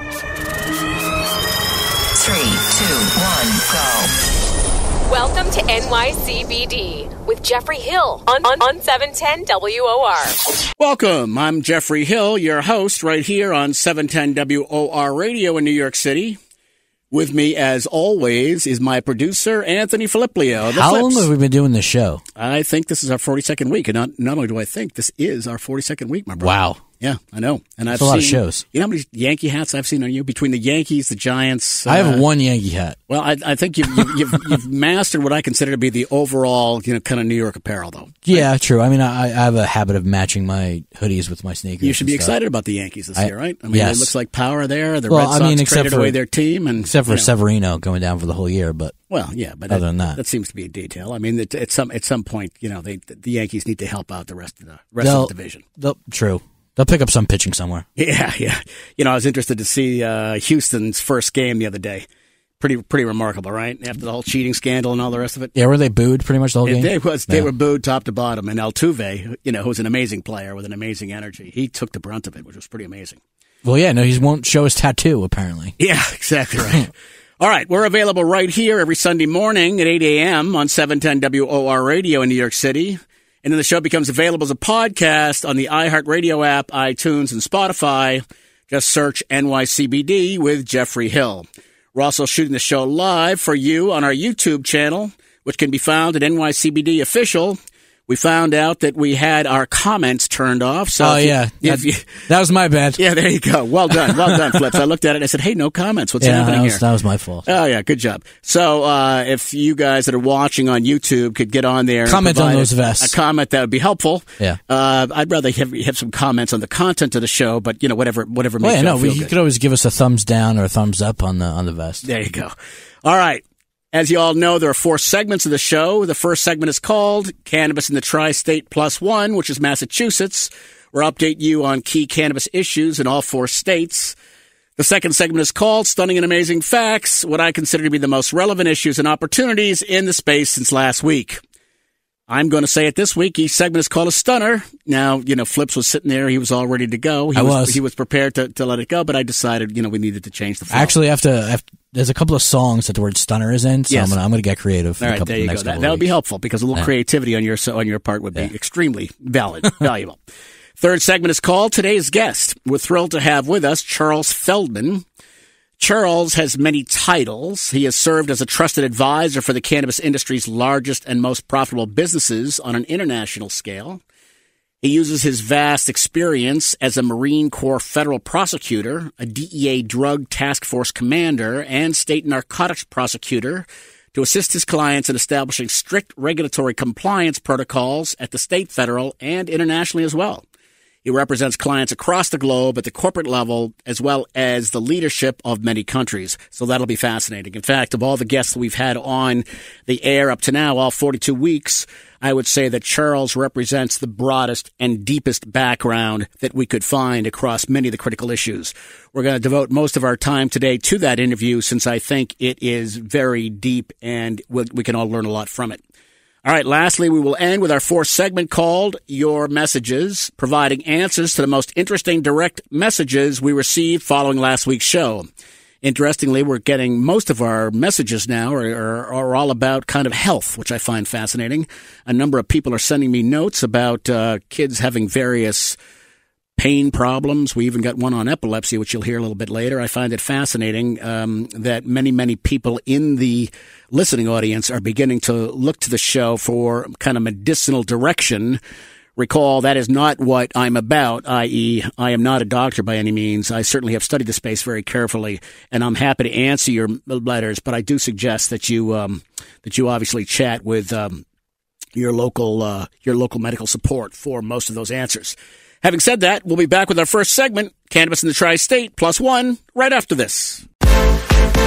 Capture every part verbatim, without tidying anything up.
Three, two, one, go. Welcome to N Y C B D with Jeffrey Hill on, on, on seven ten W O R. Welcome. I'm Jeffrey Hill, your host right here on seven ten W O R Radio in New York City. With me, as always, is my producer, Anthony Filippio. How long have we been doing this show? I think this is our forty-second week. And not, not only do I think, this is our forty-second week, my brother. Wow. Yeah, I know. And I've That's a lot seen, of shows. You know how many Yankee hats I've seen on you? Between the Yankees, the Giants. I have uh, one Yankee hat. Well, I, I think you've, you've, you've, you've mastered what I consider to be the overall, you know, kind of New York apparel, though. Yeah, true. I mean, I, I have a habit of matching my hoodies with my sneakers. You should be stuff. excited about the Yankees this I, year, right? I mean, yes. It looks like power there. The well, Red Sox I mean, except traded for, away their team. and Except for you know. Severino going down for the whole year, but... Well, yeah, but other that, than that, that seems to be a detail. I mean, at, at some at some point, you know, they, the Yankees need to help out the rest of the rest they'll, of the division. They'll, true. They'll pick up some pitching somewhere. Yeah, yeah. You know, I was interested to see uh, Houston's first game the other day. Pretty pretty remarkable, right? After the whole cheating scandal and all the rest of it. Yeah, were they booed pretty much the whole game? They was they yeah. were booed top to bottom, and Altuve, you know, who's an amazing player with an amazing energy, he took the brunt of it, which was pretty amazing. Well, yeah, no, he won't show his tattoo apparently. Yeah, exactly right. All right, we're available right here every Sunday morning at eight a.m. on seven ten W O R Radio in New York City. And then the show becomes available as a podcast on the iHeartRadio app, iTunes, and Spotify. Just search N Y C B D with Jeffrey Hill. We're also shooting the show live for you on our YouTube channel, which can be found at N Y C B D Official. We found out that we had our comments turned off. So oh, if you, yeah. If that, you, that was my bad. Yeah, there you go. Well done. Well done, Flips. I looked at it and I said, hey, no comments. What's yeah, happening that was, here? That was my fault. Oh, yeah. Good job. So uh, if you guys that are watching on YouTube could get on there comment and on those a, vests. A comment, that would be helpful. Yeah. Uh, I'd rather have, have some comments on the content of the show, but, you know, whatever whatever makes well, yeah, you no, feel we, you good. could always give us a thumbs down or a thumbs up on the on the vest. There you go. All right. As you all know, there are four segments of the show. The first segment is called Cannabis in the Tri-State Plus One, which is Massachusetts. We'll update you on key cannabis issues in all four states. The second segment is called Stunning and Amazing Facts, what I consider to be the most relevant issues and opportunities in the space since last week. I'm going to say it this week. Each segment is called a stunner. Now, you know, Flips was sitting there. He was all ready to go. He I was, was. He was prepared to, to let it go, but I decided, you know, we needed to change the flow. Actually, I have to, I have, there's a couple of songs that the word stunner is in, so Yes. I'm going I'm to get creative. All in right, a couple, there you the next go. That, couple that of would be weeks. helpful because a little Yeah. creativity on your on your part would be Yeah. extremely valid, valuable. Third segment is called Today's Guest. We're thrilled to have with us Charles Feldmann. Charles has many titles. He has served as a trusted advisor for the cannabis industry's largest and most profitable businesses on an international scale. He uses his vast experience as a Marine Core Federal Prosecutor, a D E A Drug Taskforce Commander, and State Narcotics Prosecutor to assist his clients in establishing strict regulatory compliance protocols at the state, federal, and internationally as well. He represents clients across the globe at the corporate level as well as the leadership of many countries. So that'll be fascinating. In fact, of all the guests that we've had on the air up to now, all forty-two weeks, I would say that Charles represents the broadest and deepest background that we could find across many of the critical issues. We're going to devote most of our time today to that interview since I think it is very deep and we can all learn a lot from it. All right, lastly, we will end with our fourth segment called Your Messages, providing answers to the most interesting direct messages we received following last week's show. Interestingly, we're getting most of our messages now are, are, are all about kind of health, which I find fascinating. A number of people are sending me notes about uh, kids having various pain problems. We even got one on epilepsy, which you'll hear a little bit later. I find it fascinating um, that many, many people in the listening audience are beginning to look to the show for kind of medicinal direction. Recall, that is not what I'm about, that is, I am not a doctor by any means. I certainly have studied the space very carefully, and I'm happy to answer your letters, but I do suggest that you um, that you obviously chat with um, your local uh, your local medical support for most of those answers. Having said that, we'll be back with our first segment, Cannabis in the Tri-State Plus One, right after this.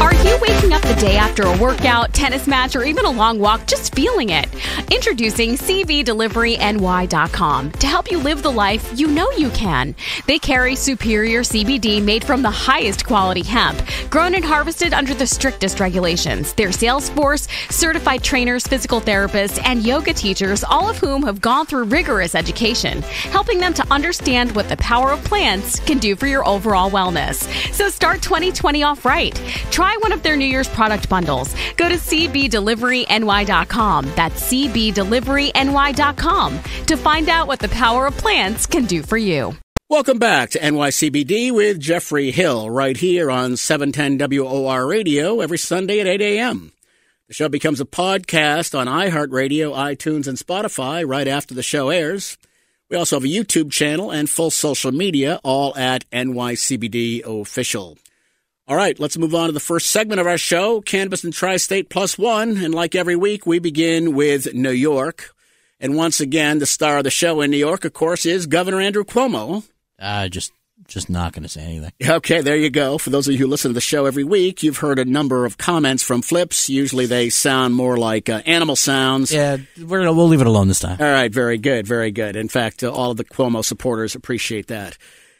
Are you waking up the day after a workout, tennis match, or even a long walk just feeling it? Introducing C B Delivery N Y dot com to help you live the life you know you can. They carry superior C B D made from the highest quality hemp, grown and harvested under the strictest regulations. Their sales force, certified trainers, physical therapists, and yoga teachers, all of whom have gone through rigorous education, helping them to understand what the power of plants can do for your overall wellness. So start twenty twenty off right. Try one of their New Year's product bundles. Go to C B Delivery N Y dot com. That's C B Delivery N Y dot com to find out what the power of plants can do for you. Welcome back to N Y C B D with Jeffrey Hill, right here on seven ten W O R Radio every Sunday at eight a.m. The show becomes a podcast on iHeartRadio, iTunes, and Spotify right after the show airs. We also have a YouTube channel and full social media, all at N Y C B D Official. All right, let's move on to the first segment of our show, Cannabis and Tri-State Plus One. And like every week, we begin with New York. And once again, the star of the show in New York, of course, is Governor Andrew Cuomo. Uh, just just not going to say anything. Okay, there you go. For those of you who listen to the show every week, you've heard a number of comments from Flips. Usually they sound more like uh, animal sounds. Yeah, we're gonna, we'll leave it alone this time. All right, very good, very good. In fact, uh, all of the Cuomo supporters appreciate that.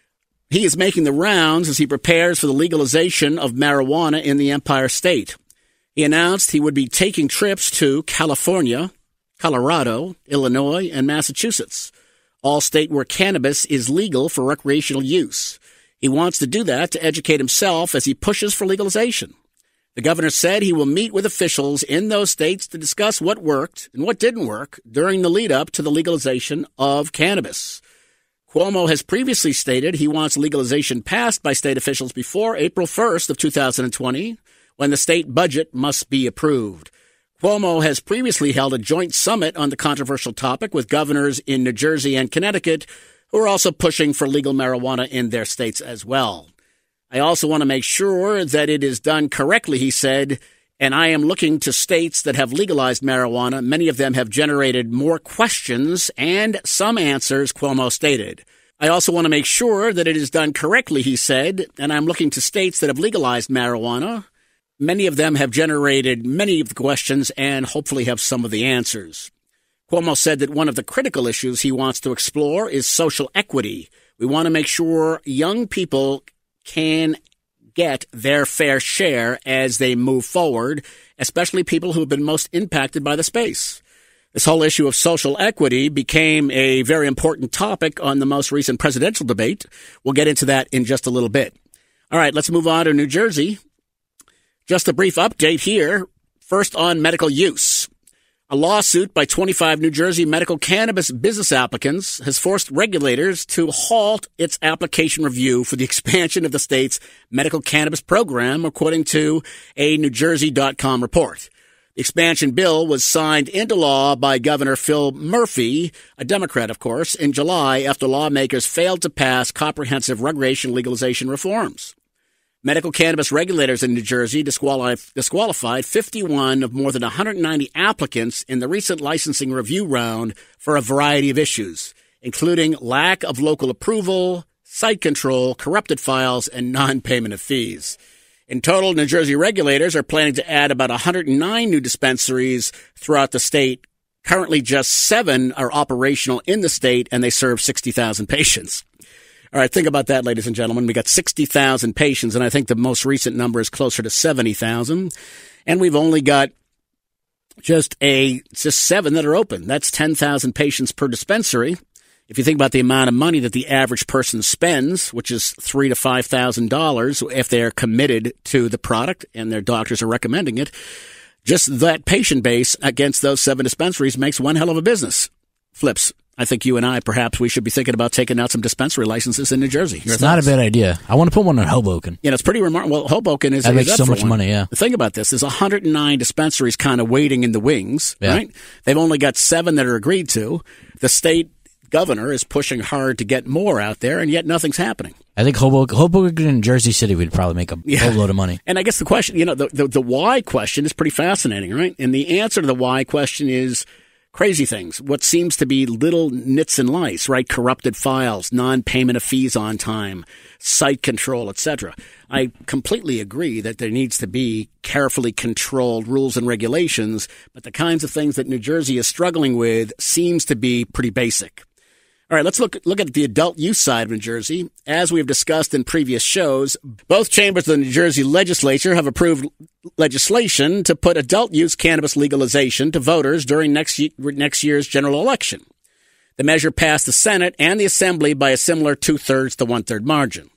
He is making the rounds as he prepares for the legalization of marijuana in the Empire State. He announced he would be taking trips to California, Colorado, Illinois, and Massachusetts, all state where cannabis is legal for recreational use. He wants to do that to educate himself as he pushes for legalization. The governor said he will meet with officials in those states to discuss what worked and what didn't work during the lead-up to the legalization of cannabis. Cuomo has previously stated he wants legalization passed by state officials before April first of two thousand twenty, when the state budget must be approved. Cuomo has previously held a joint summit on the controversial topic with governors in New Jersey and Connecticut, who are also pushing for legal marijuana in their states as well. I also want to make sure that it is done correctly, he said, and I am looking to states that have legalized marijuana. Many of them have generated more questions and some answers, Cuomo stated. I also want to make sure that it is done correctly, he said, and I'm looking to states that have legalized marijuana. Many of them have generated many of the questions and hopefully have some of the answers. Cuomo said that one of the critical issues he wants to explore is social equity. We want to make sure young people can get their fair share as they move forward, especially people who have been most impacted by the space. This whole issue of social equity became a very important topic on the most recent presidential debate. We'll get into that in just a little bit. All right, let's move on to New Jersey. Just a brief update here. First on medical use. A lawsuit by twenty-five New Jersey medical cannabis business applicants has forced regulators to halt its application review for the expansion of the state's medical cannabis program, according to a New Jersey dot com report. The expansion bill was signed into law by Governor Phil Murphy, a Democrat, of course, in July after lawmakers failed to pass comprehensive recreational legalization reforms. Medical cannabis regulators in New Jersey disqualif- disqualified fifty-one of more than one hundred ninety applicants in the recent licensing review round for a variety of issues, including lack of local approval, site control, corrupted files, and non-payment of fees. In total, New Jersey regulators are planning to add about one hundred nine new dispensaries throughout the state. Currently, just seven are operational in the state, and they serve sixty thousand patients. All right, think about that, ladies and gentlemen. We got sixty thousand patients, and I think the most recent number is closer to seventy thousand. And we've only got just a just seven that are open. That's ten thousand patients per dispensary. If you think about the amount of money that the average person spends, which is three to five thousand dollars, if they're committed to the product and their doctors are recommending it, just that patient base against those seven dispensaries makes one hell of a business. Flips. I think you and I, perhaps, we should be thinking about taking out some dispensary licenses in New Jersey. Your it's thoughts? Not a bad idea. I want to put one in Hoboken. Yeah, it's pretty remarkable. Well, Hoboken is, that is makes up so for much one. money. Yeah. Think about this: there's one hundred nine dispensaries kind of waiting in the wings. Yeah. Right? They've only got seven that are agreed to. The state governor is pushing hard to get more out there, and yet nothing's happening. I think Hoboken, Hoboken and Jersey City would probably make a yeah. whole load of money. And I guess the question, you know, the, the the why question is pretty fascinating, right? And the answer to the why question is, crazy things, what seems to be little nits and lice, right? Corrupted files, non-payment of fees on time, site control, et cetera. I completely agree that there needs to be carefully controlled rules and regulations, but the kinds of things that New Jersey is struggling with seems to be pretty basic. All right, let's look, look at the adult use side of New Jersey. As we have discussed in previous shows, both chambers of the New Jersey legislature have approved legislation to put adult use cannabis legalization to voters during next, next year's general election. The measure passed the Senate and the Assembly by a similar two-thirds to one-third margin.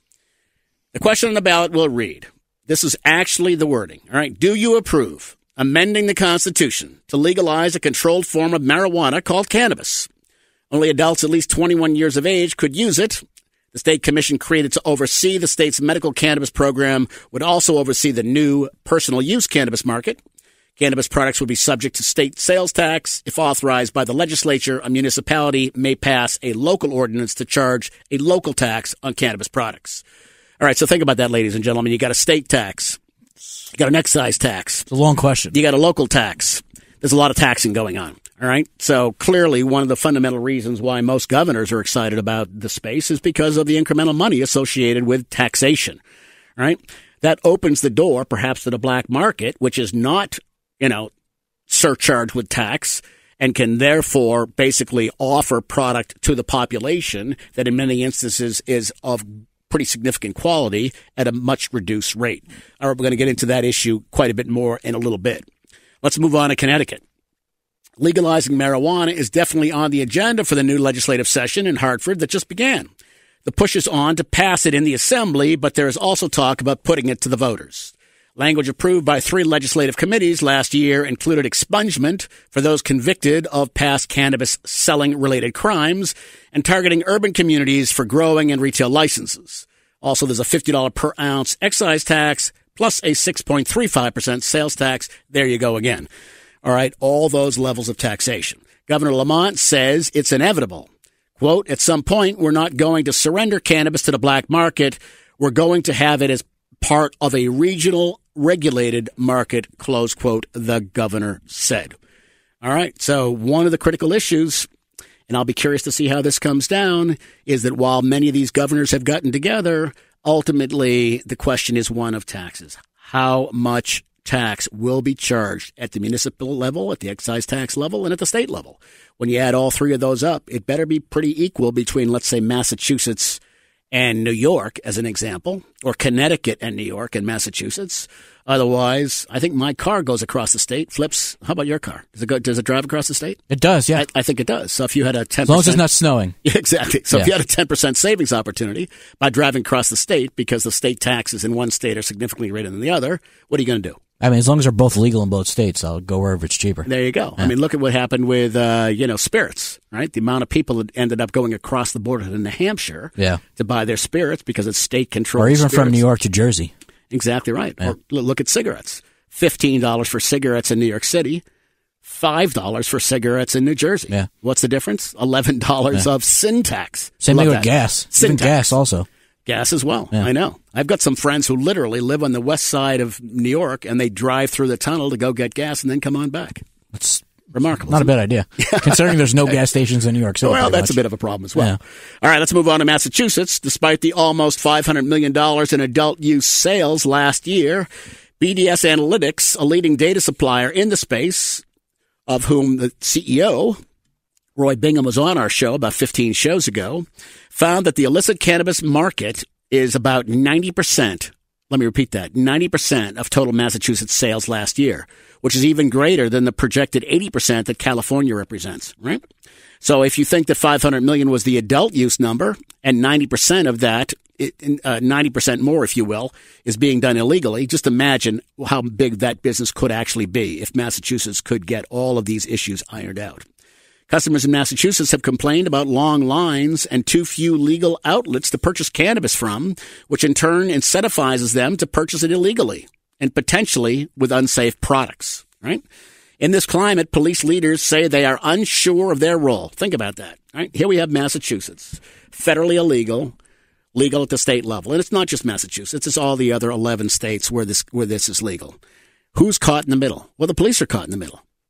The question on the ballot will read, this is actually the wording, all right, do you approve amending the Constitution to legalize a controlled form of marijuana called cannabis? Only adults at least twenty-one years of age could use it. The state commission created to oversee the state's medical cannabis program would also oversee the new personal use cannabis market. Cannabis products would be subject to state sales tax. If authorized by the legislature, a municipality may pass a local ordinance to charge a local tax on cannabis products. All right, so think about that, ladies and gentlemen. You got a state tax. You got an excise tax. It's a long question. You got a local tax. There's a lot of taxing going on. All right. So clearly one of the fundamental reasons why most governors are excited about the space is because of the incremental money associated with taxation. All right. That opens the door perhaps to the black market, which is not, you know, surcharged with tax and can therefore basically offer product to the population that in many instances is of pretty significant quality at a much reduced rate. All right. We're going to get into that issue quite a bit more in a little bit. Let's move on to Connecticut. Legalizing marijuana is definitely on the agenda for the new legislative session in Hartford that just began. The push is on to pass it in the Assembly, but there is also talk about putting it to the voters. Language approved by three legislative committees last year included expungement for those convicted of past cannabis selling-related crimes and targeting urban communities for growing and retail licenses. Also, there's a fifty dollars per ounce excise tax plus a six point three five percent sales tax. There you go again. All right, all those levels of taxation. Governor Lamont says it's inevitable. Quote, at some point, we're not going to surrender cannabis to the black market. We're going to have it as part of a regional regulated market, close quote, the governor said. All right, so one of the critical issues, and I'll be curious to see how this comes down, is that while many of these governors have gotten together, ultimately the question is one of taxes. How much tax will be charged at the municipal level, at the excise tax level, and at the state level? When you add all three of those up, it better be pretty equal between, let's say, Massachusetts and New York, as an example, or Connecticut and New York and Massachusetts. Otherwise, I think my car goes across the state, flips. How about your car? Does it go? Does it drive across the state? It does, yeah. I, I think it does. So if you had a ten percent... As long as it's not snowing. Exactly. So yeah. if you had a ten percent savings opportunity by driving across the state because the state taxes in one state are significantly greater than the other, what are you going to do? I mean, as long as they're both legal in both states, I'll go wherever it's cheaper. There you go. Yeah. I mean, look at what happened with, uh, you know, spirits, right? The amount of people that ended up going across the border to New Hampshire yeah. to buy their spirits because it's state-controlled Or even spirits. from New York to Jersey. Exactly right. Yeah. Or look at cigarettes. fifteen dollars for cigarettes in New York City, five dollars for cigarettes in New Jersey. Yeah. What's the difference? eleven dollars yeah. of sin tax. Same Love thing with that. gas. Sin Even tax. gas also. Gas as well. Yeah. I know. I've got some friends who literally live on the west side of New York, and they drive through the tunnel to go get gas and then come on back. It's remarkable. Not a bad idea, considering there's no gas stations in New York City. Well, that's much. a bit of a problem as well. Yeah. All right, let's move on to Massachusetts. Despite the almost five hundred million dollars in adult use sales last year, B D S Analytics, a leading data supplier in the space, of whom the C E O, Roy Bingham, was on our show about fifteen shows ago, found that the illicit cannabis market is about ninety percent. Let me repeat that. ninety percent of total Massachusetts sales last year, which is even greater than the projected eighty percent that California represents, right? So if you think that five hundred million dollars was the adult use number and ninety percent of that, uh, ninety percent more, if you will, is being done illegally, just imagine how big that business could actually be if Massachusetts could get all of these issues ironed out. Customers in Massachusetts have complained about long lines and too few legal outlets to purchase cannabis from, which in turn incentivizes them to purchase it illegally and potentially with unsafe products, right? In this climate, police leaders say they are unsure of their role. Think about that, right? Here we have Massachusetts, federally illegal, legal at the state level. And it's not just Massachusetts. It's all the other eleven states where this, where this is legal. Who's caught in the middle? Well, the police are caught in the middle.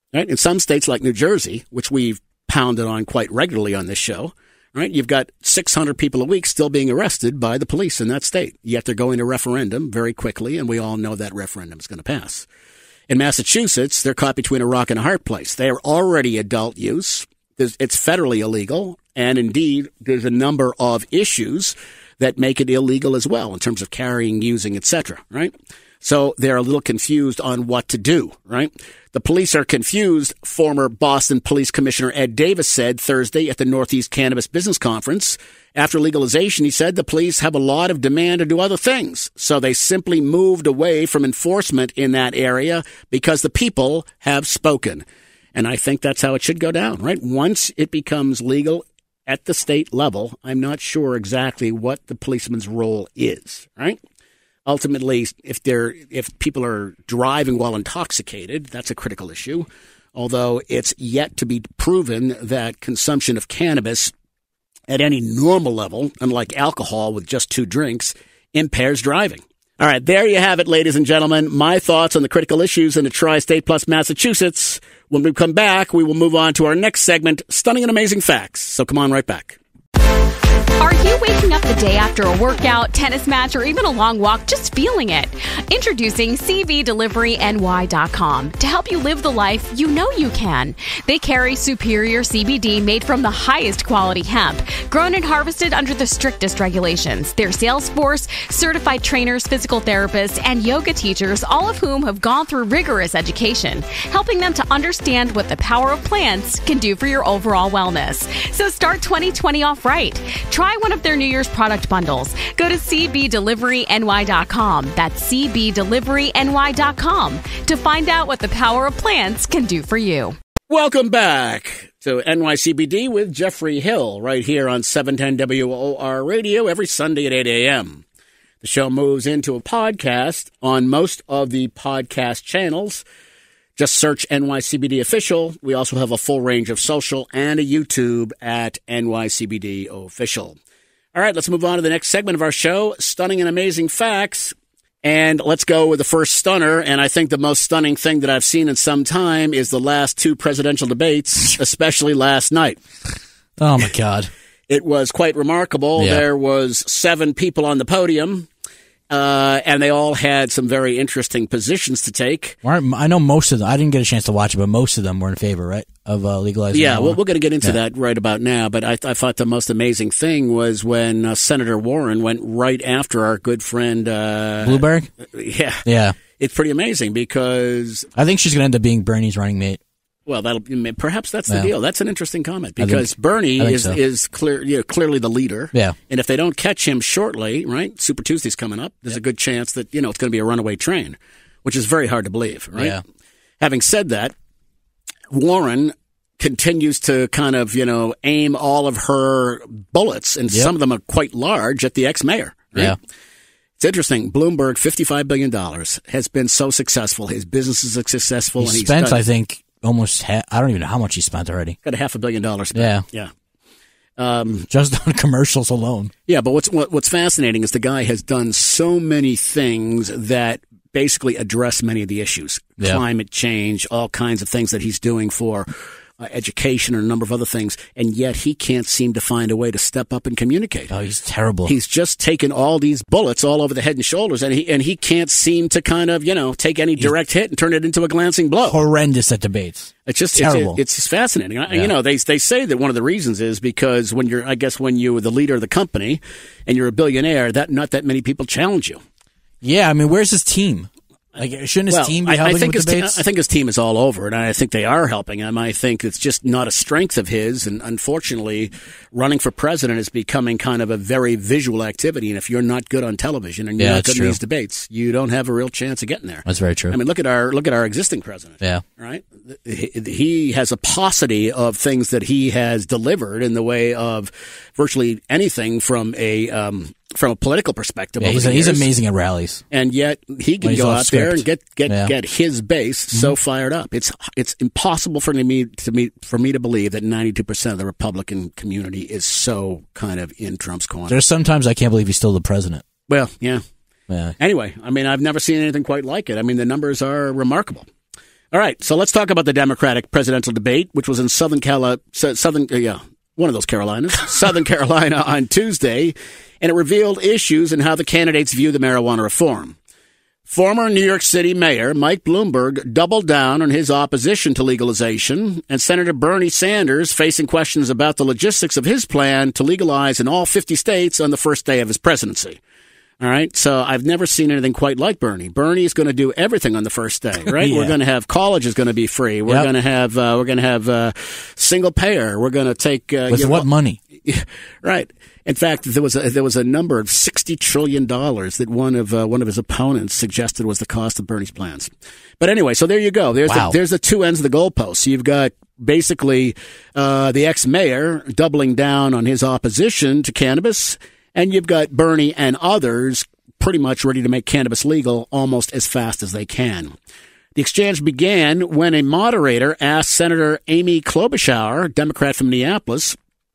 right? In some states like New Jersey, which we've pounded on quite regularly on this show, right? You've got six hundred people a week still being arrested by the police in that state. Yet they're going to referendum very quickly, and we all know that referendum is going to pass. In Massachusetts, they're caught between a rock and a hard place. They are already adult use. It's federally illegal, and indeed, there's a number of issues that make it illegal as well in terms of carrying, using, et cetera, right? So they're a little confused on what to do, right? The police are confused, former Boston Police Commissioner Ed Davis said Thursday at the Northeast Cannabis Business Conference. After legalization, he said the police have a lot of demand to do other things. So they simply moved away from enforcement in that area because the people have spoken. And I think that's how it should go down, right? Once it becomes legal at the state level, I'm not sure exactly what the policeman's role is, right? Ultimately, if they're if people are driving while intoxicated, that's a critical issue, although it's yet to be proven that consumption of cannabis at any normal level, unlike alcohol with just two drinks, impairs driving. All right, there you have it, ladies and gentlemen. My thoughts on the critical issues in the tri-state plus Massachusetts. When we come back, we will move on to our next segment, Stunning and Amazing Facts. So come on right back. Are you waking up the day after a workout, tennis match, or even a long walk just feeling it? Introducing C B Delivery N Y dot com to help you live the life you know you can. They carry superior C B D made from the highest quality hemp, grown and harvested under the strictest regulations. Their sales force, certified trainers, physical therapists, and yoga teachers, all of whom have gone through rigorous education, helping them to understand what the power of plants can do for your overall wellness. So start twenty twenty off right. Try one of their New Year's product bundles. Go to C B Delivery N Y dot com. That's C B Delivery N Y dot com to find out what the power of plants can do for you. Welcome back to N Y C B D with Jeffrey Hill right here on seven ten W O R Radio every Sunday at eight a.m. The show moves into a podcast on most of the podcast channels. Just search N Y C B D Official. We also have a full range of social and a YouTube at N Y C B D Official. All right, let's move on to the next segment of our show, Stunning and Amazing Facts. And let's go with the first stunner. And I think the most stunning thing that I've seen in some time is the last two presidential debates, especially last night. Oh, my God. It was quite remarkable. Yeah. There was seven people on the podium. Uh, and they all had some very interesting positions to take. I know most of them. I didn't get a chance to watch it, but most of them were in favor, right, of uh, legalizing Yeah, marijuana. well, we're going to get into yeah. that right about now. But I, I thought the most amazing thing was when uh, Senator Warren went right after our good friend uh, Bloomberg? Yeah, Yeah. It's pretty amazing because I think she's going to end up being Bernie's running mate. Well, that'll perhaps that's the Yeah. deal. That's an interesting comment because think- Bernie I think is so. is clear, you know, clearly the leader. Yeah. And if they don't catch him shortly, right? Super Tuesday's coming up. There's a good chance that you know it's going to be a runaway train, which is very hard to believe, right? Yeah. Having said that, Warren continues to kind of you know aim all of her bullets, and Yep. some of them are quite large at the ex-mayor. Right? Yeah. It's interesting. Bloomberg, fifty-five billion dollars, has been so successful. His business is successful. He and he's spent, done- I think, almost ha- I don't even know how much he spent already. Got a half a billion dollars spent. Yeah. Yeah. Um, Just on commercials alone. yeah, but what's what, what's fascinating is the guy has done so many things that basically address many of the issues. Yeah. Climate change, all kinds of things that he's doing for uh, education and a number of other things, and yet he can't seem to find a way to step up and communicate. Oh, he's terrible. He's just taken all these bullets all over the head and shoulders, and he and he can't seem to kind of, you know, take any direct hit and turn it into a glancing blow. horrendous at debates. It's just Terrible. It's, it's just fascinating. I, Yeah. You know, they they say that one of the reasons is because when you're, I guess, when you're the leader of the company and you're a billionaire, that not that many people challenge you. Yeah, I mean, where's his team? Like, shouldn't his Well, team be I, helping I think with his te- debates? I think his team is all over it, and I think they are helping him. I think it's just not a strength of his, and unfortunately, running for president is becoming kind of a very visual activity. And if you're not good on television and you're Yeah, not that's good in true. these debates, you don't have a real chance of getting there. That's very true. I mean, look at our look at our existing president. Yeah. Right. He, he has a paucity of things that he has delivered in the way of virtually anything from a um, from a political perspective. Yeah, over he's, the he's years. amazing at rallies. And yet he can When he's go off out there and script. get get, Yeah. get his base so fired up. It's it's impossible for me to me for me to believe that ninety-two percent of the Republican community is so kind of in Trump's corner. There's sometimes I can't believe he's still the president. Well, yeah. Yeah. Anyway, I mean, I've never seen anything quite like it. I mean, the numbers are remarkable. All right, so let's talk about the Democratic presidential debate, which was in Southern Cali- Southern, uh, yeah, one of those Carolinas, Southern Carolina on Tuesday, and it revealed issues in how the candidates view the marijuana reform. Former New York City Mayor Mike Bloomberg doubled down on his opposition to legalization, and Senator Bernie Sanders facing questions about the logistics of his plan to legalize in all fifty states on the first day of his presidency. All right, so I've never seen anything quite like Bernie. Bernie is going to do everything on the first day, right? Yeah. We're going to have college is going to be free. We're yep. going to have uh, we're going to have uh, single payer. We're going to take uh, with you know, what money? Right. In fact, there was a, there was a number of sixty trillion dollars that one of uh, one of his opponents suggested was the cost of Bernie's plans. But anyway, so there you go. There's wow. the, there's the two ends of the goalpost. You've got basically uh, the ex-mayor doubling down on his opposition to cannabis. And you've got Bernie and others pretty much ready to make cannabis legal almost as fast as they can. The exchange began when a moderator asked Senator Amy Klobuchar, Democrat from Minneapolis,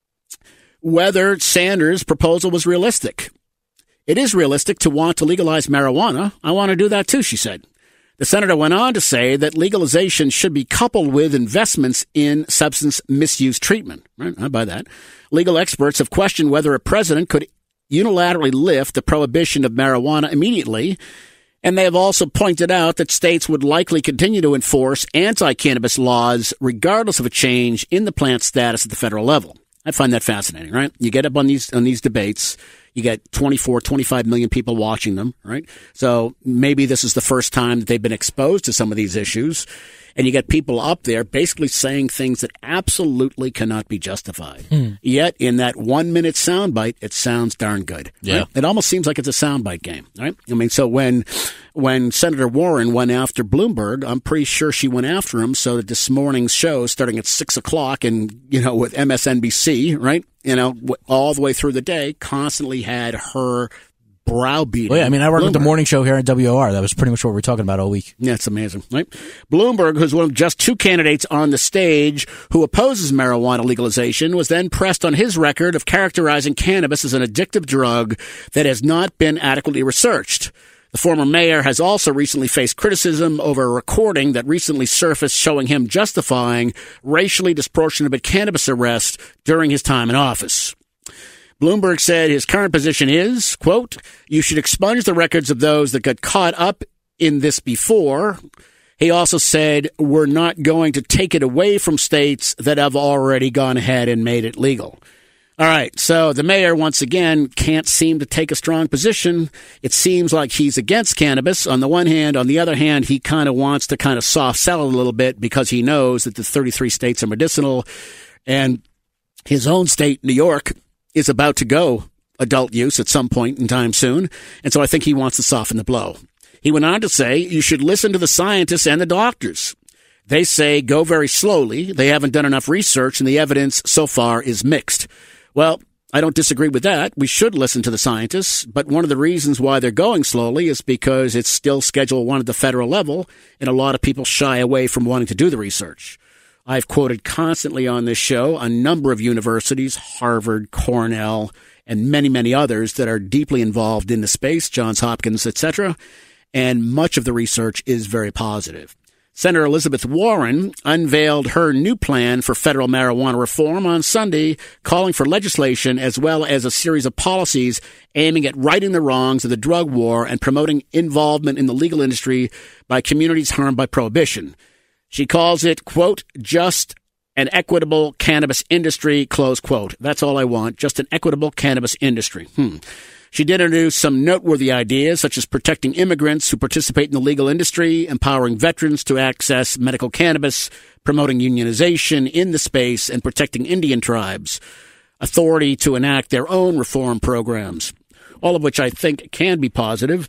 whether Sanders' proposal was realistic. It is realistic to want to legalize marijuana. I want to do that too, she said. The senator went on to say that legalization should be coupled with investments in substance misuse treatment. Right? I buy that. Legal experts have questioned whether a president could unilaterally lift the prohibition of marijuana immediately, and they have also pointed out that states would likely continue to enforce anti-cannabis laws regardless of a change in the plant's status at the federal level. I find that fascinating, right? You get up on these on these debates, you get twenty-four, twenty-five million people watching them, right? So maybe this is the first time that they've been exposed to some of these issues. And you get people up there basically saying things that absolutely cannot be justified. Mm. Yet, in that one-minute soundbite, it sounds darn good. Yeah. Right? It almost seems like it's a soundbite game, right? I mean, so when when Senator Warren went after Bloomberg, I'm pretty sure she went after him so that this morning's show, starting at six o'clock and, you know, with M S N B C, right, you know, all the way through the day, constantly had her browbeating. Well, yeah, I mean, I work Bloomberg. with the morning show here at W O R. That was pretty much what we were talking about all week. Yeah, it's amazing, right? Bloomberg, who's one of just two candidates on the stage who opposes marijuana legalization, was then pressed on his record of characterizing cannabis as an addictive drug that has not been adequately researched. The former mayor has also recently faced criticism over a recording that recently surfaced showing him justifying racially disproportionate cannabis arrests during his time in office. Bloomberg said his current position is, quote, you should expunge the records of those that got caught up in this before. He also said, we're not going to take it away from states that have already gone ahead and made it legal. All right, so the mayor, once again, can't seem to take a strong position. It seems like he's against cannabis on the one hand. On the other hand, he kind of wants to kind of soft sell it a little bit because he knows that the thirty-three states are medicinal. And his own state, New York, is about to go adult use at some point in time soon. And so I think he wants to soften the blow. He went on to say, you should listen to the scientists and the doctors. They say go very slowly. They haven't done enough research, and the evidence so far is mixed. Well, I don't disagree with that. We should listen to the scientists, but one of the reasons why they're going slowly is because it's still Schedule One at the federal level, and a lot of people shy away from wanting to do the research. I've quoted constantly on this show a number of universities, Harvard, Cornell, and many, many others that are deeply involved in the space, Johns Hopkins, et cetera, and much of the research is very positive. Senator Elizabeth Warren unveiled her new plan for federal marijuana reform on Sunday, calling for legislation as well as a series of policies aiming at righting the wrongs of the drug war and promoting involvement in the legal industry by communities harmed by prohibition. She calls it, quote, just an equitable cannabis industry, close quote. That's all I want, just an equitable cannabis industry. Hmm. She did introduce some noteworthy ideas, such as protecting immigrants who participate in the legal industry, empowering veterans to access medical cannabis, promoting unionization in the space, and protecting Indian tribes, authority to enact their own reform programs, all of which I think can be positive.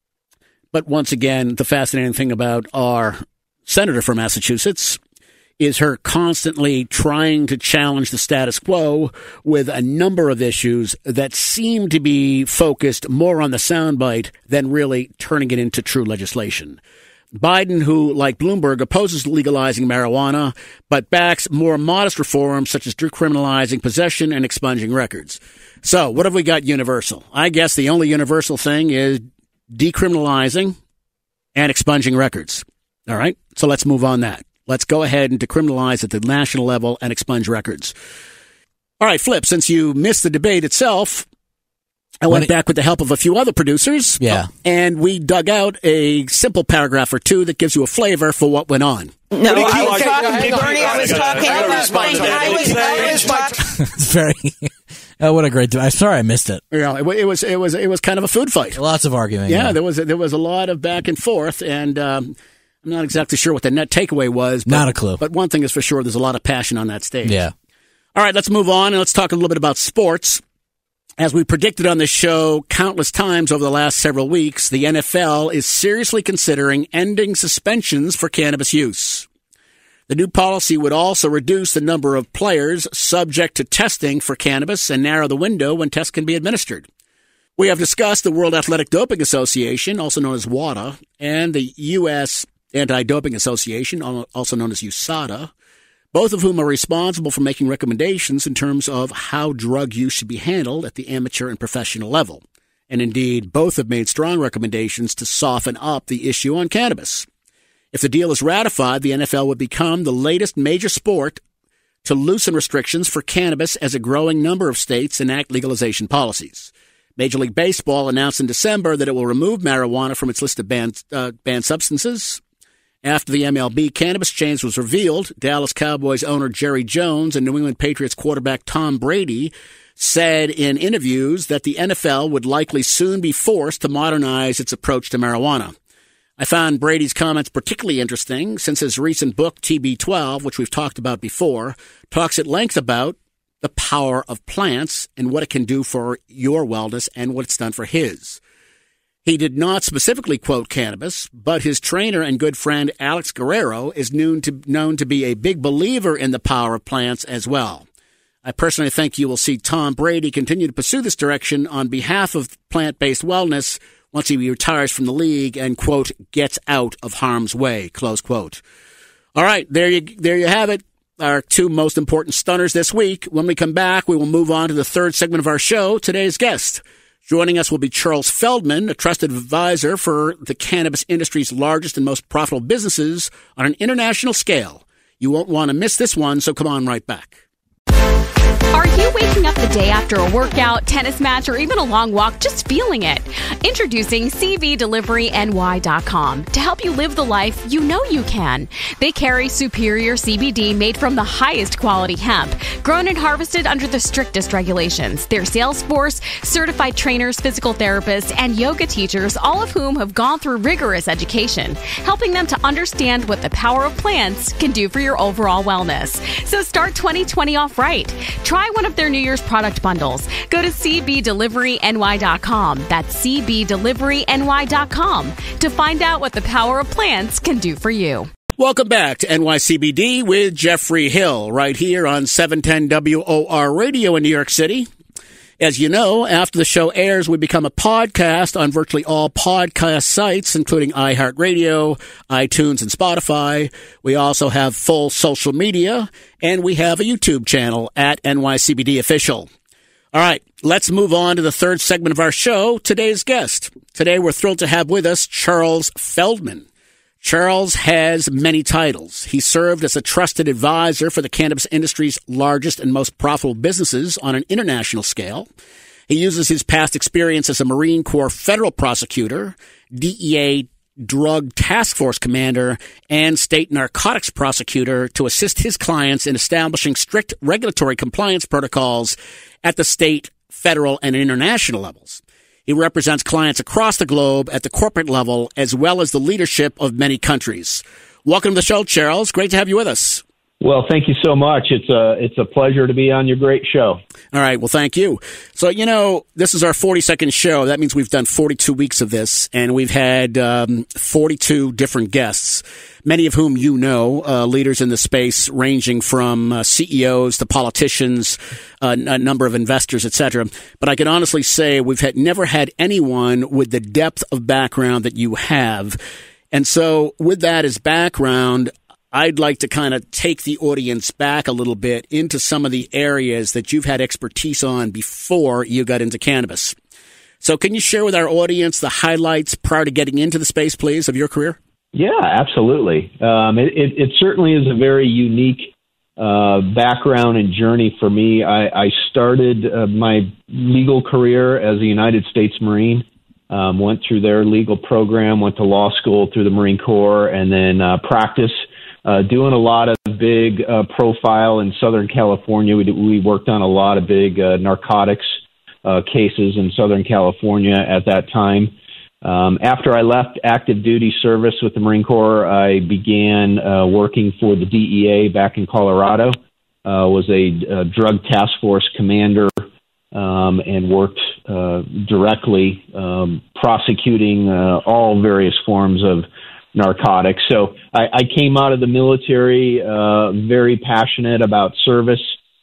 But once again, the fascinating thing about our senator from Massachusetts is her constantly trying to challenge the status quo with a number of issues that seem to be focused more on the soundbite than really turning it into true legislation. Biden, who, like Bloomberg, opposes legalizing marijuana, but backs more modest reforms such as decriminalizing possession and expunging records. So what have we got universal? I guess the only universal thing is decriminalizing and expunging records. All right, so let's move on that. Let's go ahead and decriminalize at the national level and expunge records. All right, Flip, since you missed the debate itself, I went it, back with the help of a few other producers. Yeah. And we dug out a simple paragraph or two that gives you a flavor for what went on. No, I was talking, Bernie, I was talking about, I was, I was talking. It's very, oh, what a great, I'm sorry I missed it. Yeah, it, it was, it was, it was kind of a food fight. Lots of arguing. Yeah, yeah. there was, there was a lot of back and forth, and um, I'm not exactly sure what the net takeaway was. But, not a clue. But one thing is for sure, there's a lot of passion on that stage. Yeah. All right, let's move on and let's talk a little bit about sports. As we predicted on this show countless times over the last several weeks, the N F L is seriously considering ending suspensions for cannabis use. The new policy would also reduce the number of players subject to testing for cannabis and narrow the window when tests can be administered. We have discussed the World Athletic Doping Association, also known as WADA, and the U S Anti-Doping Association, also known as U S A D A, both of whom are responsible for making recommendations in terms of how drug use should be handled at the amateur and professional level. And indeed, both have made strong recommendations to soften up the issue on cannabis. If the deal is ratified, the N F L would become the latest major sport to loosen restrictions for cannabis as a growing number of states enact legalization policies. Major League Baseball announced in December that it will remove marijuana from its list of banned, uh, banned substances. After the M L B cannabis change was revealed, Dallas Cowboys owner Jerry Jones and New England Patriots quarterback Tom Brady said in interviews that the N F L would likely soon be forced to modernize its approach to marijuana. I found Brady's comments particularly interesting since his recent book, T B twelve, which we've talked about before, talks at length about the power of plants and what it can do for your wellness and what it's done for his. He did not specifically quote cannabis, but his trainer and good friend Alex Guerrero is known to, known to be a big believer in the power of plants as well. I personally think you will see Tom Brady continue to pursue this direction on behalf of plant-based wellness once he retires from the league and, quote, gets out of harm's way, close quote. All right, there you, there you have it. Our two most important stunners this week. When we come back, we will move on to the third segment of our show, today's guest. Joining us will be Charles Feldmann, a trusted advisor for the cannabis industry's largest and most profitable businesses on an international scale. You won't want to miss this one, so come on right back. Are you waking up the day after a workout, tennis match, or even a long walk just feeling it? Introducing C B Delivery N Y dot com to help you live the life you know you can. They carry superior C B D made from the highest quality hemp, grown and harvested under the strictest regulations. Their sales force, certified trainers, physical therapists, and yoga teachers, all of whom have gone through rigorous education, helping them to understand what the power of plants can do for your overall wellness. So start twenty twenty off right. Try one of their New Year's product bundles. Go to C B Delivery N Y dot com. That's C B Delivery N Y dot com to find out what the power of plants can do for you. Welcome back to N Y C B D with Jeffrey Hill, right here on seven ten W O R Radio in New York City. As you know, after the show airs, we become a podcast on virtually all podcast sites, including iHeartRadio, iTunes, and Spotify. We also have full social media, and we have a YouTube channel at N Y C B D Official. All right, let's move on to the third segment of our show, today's guest. Today, we're thrilled to have with us Charles Feldmann. Charles has many titles. He served as a trusted advisor for the cannabis industry's largest and most profitable businesses on an international scale. He uses his past experience as a Marine Core Federal Prosecutor, D E A Drug Taskforce Commander, and State Narcotics Prosecutor to assist his clients in establishing strict regulatory compliance protocols at the state, federal, and international levels. He represents clients across the globe at the corporate level, as well as the leadership of many countries. Welcome to the show, Charles. Great to have you with us. Well, thank you so much. It's a, it's a pleasure to be on your great show. All right. Well, thank you. So, you know, this is our forty-second show. That means we've done forty-two weeks of this, and we've had um, forty-two different guests, many of whom you know, uh, leaders in the space ranging from uh, C E Os to politicians, uh, a number of investors, et cetera. But I can honestly say we've had never had anyone with the depth of background that you have. And so with that as background, I'd like to kind of take the audience back a little bit into some of the areas that you've had expertise on before you got into cannabis. So can you share with our audience the highlights prior to getting into the space, please, of your career? Yeah, absolutely. Um, it, it, it certainly is a very unique uh, background and journey for me. I, I started uh, my legal career as a United States Marine, um, went through their legal program, went to law school through the Marine Corps, and then uh, practice uh, doing a lot of big uh, profile in Southern California. We, we worked on a lot of big uh, narcotics uh, cases in Southern California at that time. Um, after I left active duty service with the Marine Corps, I began uh, working for the D E A back in Colorado. Uh, was a, a drug task force commander um, and worked uh, directly um, prosecuting uh, all various forms of narcotics. So I, I came out of the military uh, very passionate about service,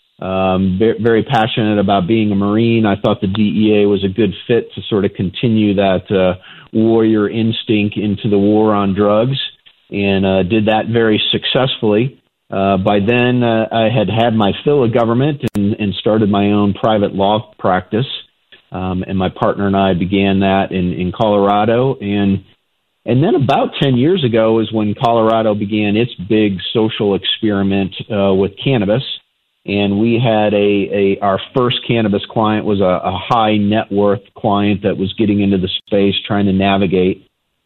um, very, very passionate about being a Marine. I thought the D E A was a good fit to sort of continue that uh, warrior instinct into the war on drugs, and uh, did that very successfully. Uh, by then, uh, I had had my fill of government and, and started my own private law practice, um, and my partner and I began that in, in Colorado. And And then about ten years ago is when Colorado began its big social experiment uh, with cannabis. And we had a, a our first cannabis client was a, a high net worth client that was getting into the space, trying to navigate.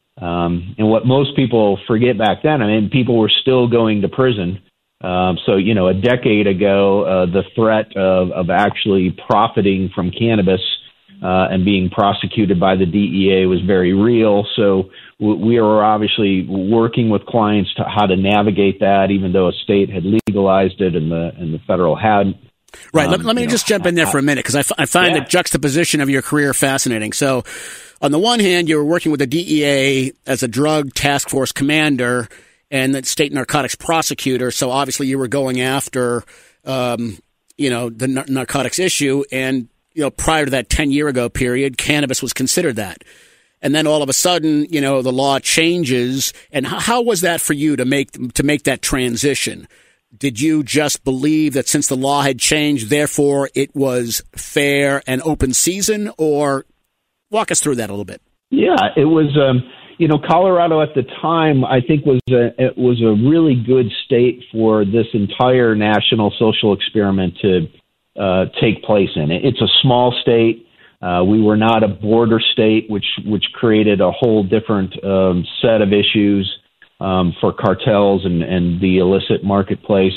Um, and what most people forget back then, I mean, people were still going to prison. Um, so, you know, a decade ago, uh, the threat of, of actually profiting from cannabis uh, and being prosecuted by the D E A was very real. So we were obviously working with clients to how to navigate that, even though a state had legalized it and the and the federal hadn't. Right. Um, let, let me you just know, jump in there for a minute, because I, f- I find yeah. the juxtaposition of your career fascinating. So on the one hand, you were working with the D E A as a drug task force commander and the state narcotics prosecutor. So obviously you were going after, um, you know, the nar- narcotics issue. And, you know, prior to that ten year ago period, cannabis was considered that. And then all of a sudden, you know, the law changes. And how, how was that for you to make to make that transition? Did you just believe that since the law had changed, therefore it was fair and open season? Or walk us through that a little bit. Yeah, it was, um, you know, Colorado at the time, I think was a, it was a really good state for this entire national social experiment to uh, take place in. It's a small state. Uh, we were not a border state, which which created a whole different um, set of issues um, for cartels and, and the illicit marketplace.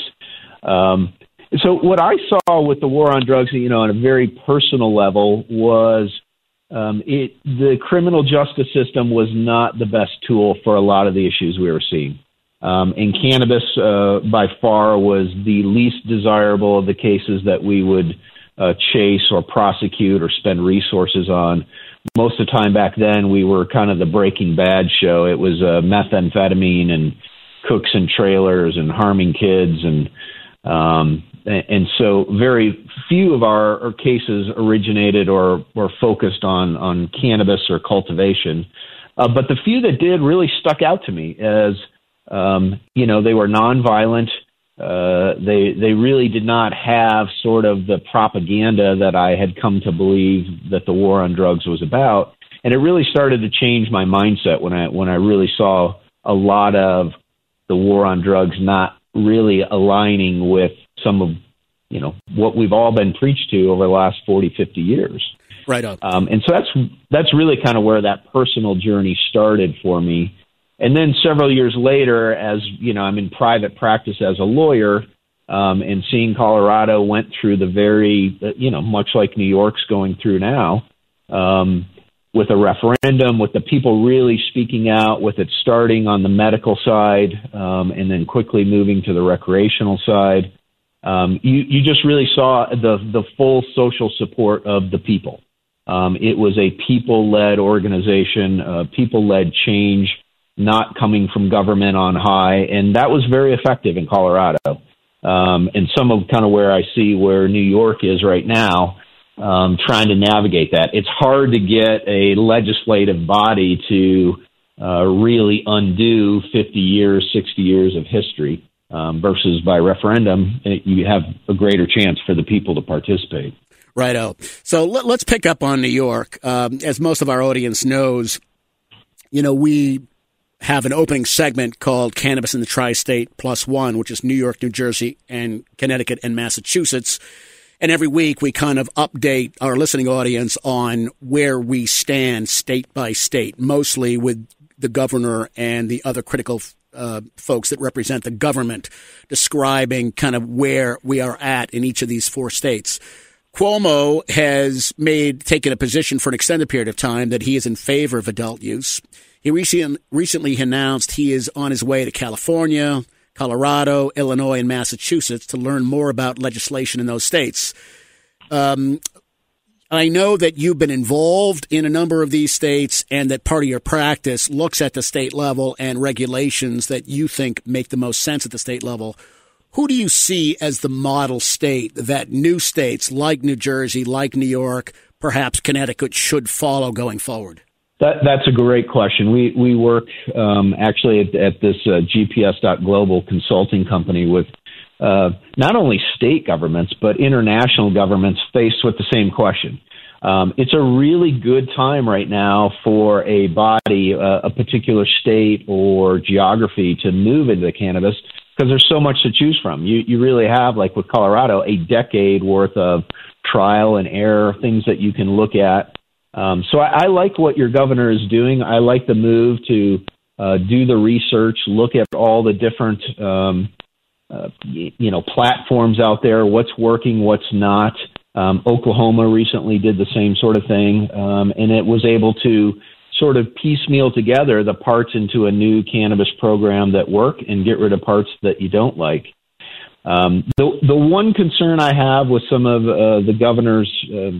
Um, so what I saw with the war on drugs, you know, on a very personal level, was um, it the criminal justice system was not the best tool for a lot of the issues we were seeing. Um, and cannabis, uh, by far, was the least desirable of the cases that we would Uh, chase or prosecute or spend resources on. Most of the time back then, we were kind of the Breaking Bad show. It was uh, methamphetamine and cooks and trailers and harming kids. And um, and so very few of our, our cases originated or were focused on, on cannabis or cultivation. Uh, but the few that did really stuck out to me as, um, you know, they were nonviolent. Uh, they they really did not have sort of the propaganda that I had come to believe that the war on drugs was about, and it really started to change my mindset when I when I really saw a lot of the war on drugs not really aligning with some of you know what we've all been preached to over the last forty, fifty years. Right on. Um, and so that's that's really kind of where that personal journey started for me. And then several years later, as you know, I'm in private practice as a lawyer, um, and seeing Colorado went through the very, you know, much like New York's going through now, um, with a referendum, with the people really speaking out, with it starting on the medical side, um, and then quickly moving to the recreational side. Um, you, you just really saw the the full social support of the people. Um, it was a people-led organization, uh, people-led change, not coming from government on high, and that was very effective in Colorado. Um, and some of kind of where I see where New York is right now, um, trying to navigate that. It's hard to get a legislative body to uh, really undo fifty years, sixty years of history, um, versus by referendum, you have a greater chance for the people to participate. Righto. So let, let's pick up on New York. Um, as most of our audience knows, you know, we have an opening segment called Cannabis in the Tri-State Plus One, which is New York, New Jersey, and Connecticut and Massachusetts. And every week we kind of update our listening audience on where we stand state by state, mostly with the governor and the other critical uh, folks that represent the government, describing kind of where we are at in each of these four states. Cuomo has made taken a position for an extended period of time that he is in favor of adult use. He recently, recently announced he is on his way to California, Colorado, Illinois, and Massachusetts to learn more about legislation in those states. Um, I know that you've been involved in a number of these states and that part of your practice looks at the state level and regulations that you think make the most sense at the state level. Who do you see as the model state that new states like New Jersey, like New York, perhaps Connecticut should follow going forward? That, that's a great question. We we work um, actually at, at this uh, G P S dot global consulting company with uh, not only state governments, but international governments faced with the same question. Um, it's a really good time right now for a body, uh, a particular state or geography to move into cannabis because there's so much to choose from. You, you really have, like with Colorado, a decade worth of trial and error, things that you can look at. Um, so I, I like what your governor is doing. I like the move to uh, do the research, look at all the different, um, uh, y- you know, platforms out there, what's working, what's not. Um, Oklahoma recently did the same sort of thing, um, and it was able to sort of piecemeal together the parts into a new cannabis program that work and get rid of parts that you don't like. Um, the the one concern I have with some of uh, the governor's uh,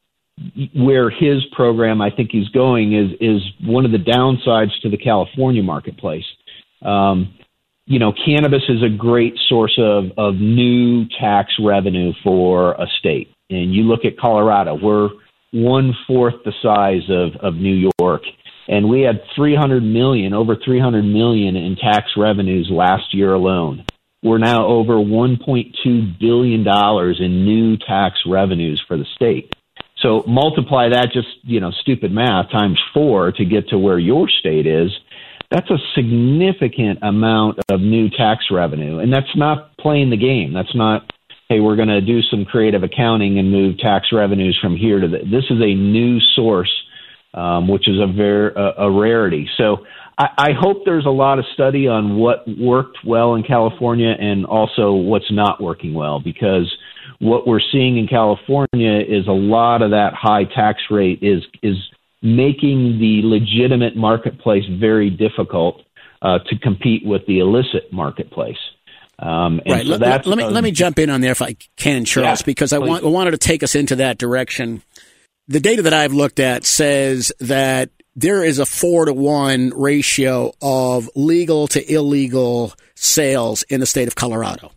where his program, I think he's going, is is one of the downsides to the California marketplace. Um, you know, cannabis is a great source of, of new tax revenue for a state. And you look at Colorado, we're one-fourth the size of, of New York. And we had three hundred million, over three hundred million in tax revenues last year alone. We're now over one point two billion dollars in new tax revenues for the state. So multiply that, just, you know, stupid math, times four to get to where your state is. That's a significant amount of new tax revenue. And that's not playing the game. That's not, hey, we're going to do some creative accounting and move tax revenues from here to the, this is a new source, um, which is a very a, a rarity. So I, I hope there's a lot of study on what worked well in California and also what's not working well, because what we're seeing in California is a lot of that high tax rate is is making the legitimate marketplace very difficult uh, to compete with the illicit marketplace. Um, and right. So let, that's, let me uh, let me jump in on there if I can, Charles, yeah, because I, want, I wanted to take us into that direction. The data that I've looked at says that there is a four to one ratio of legal to illegal sales in the state of Colorado.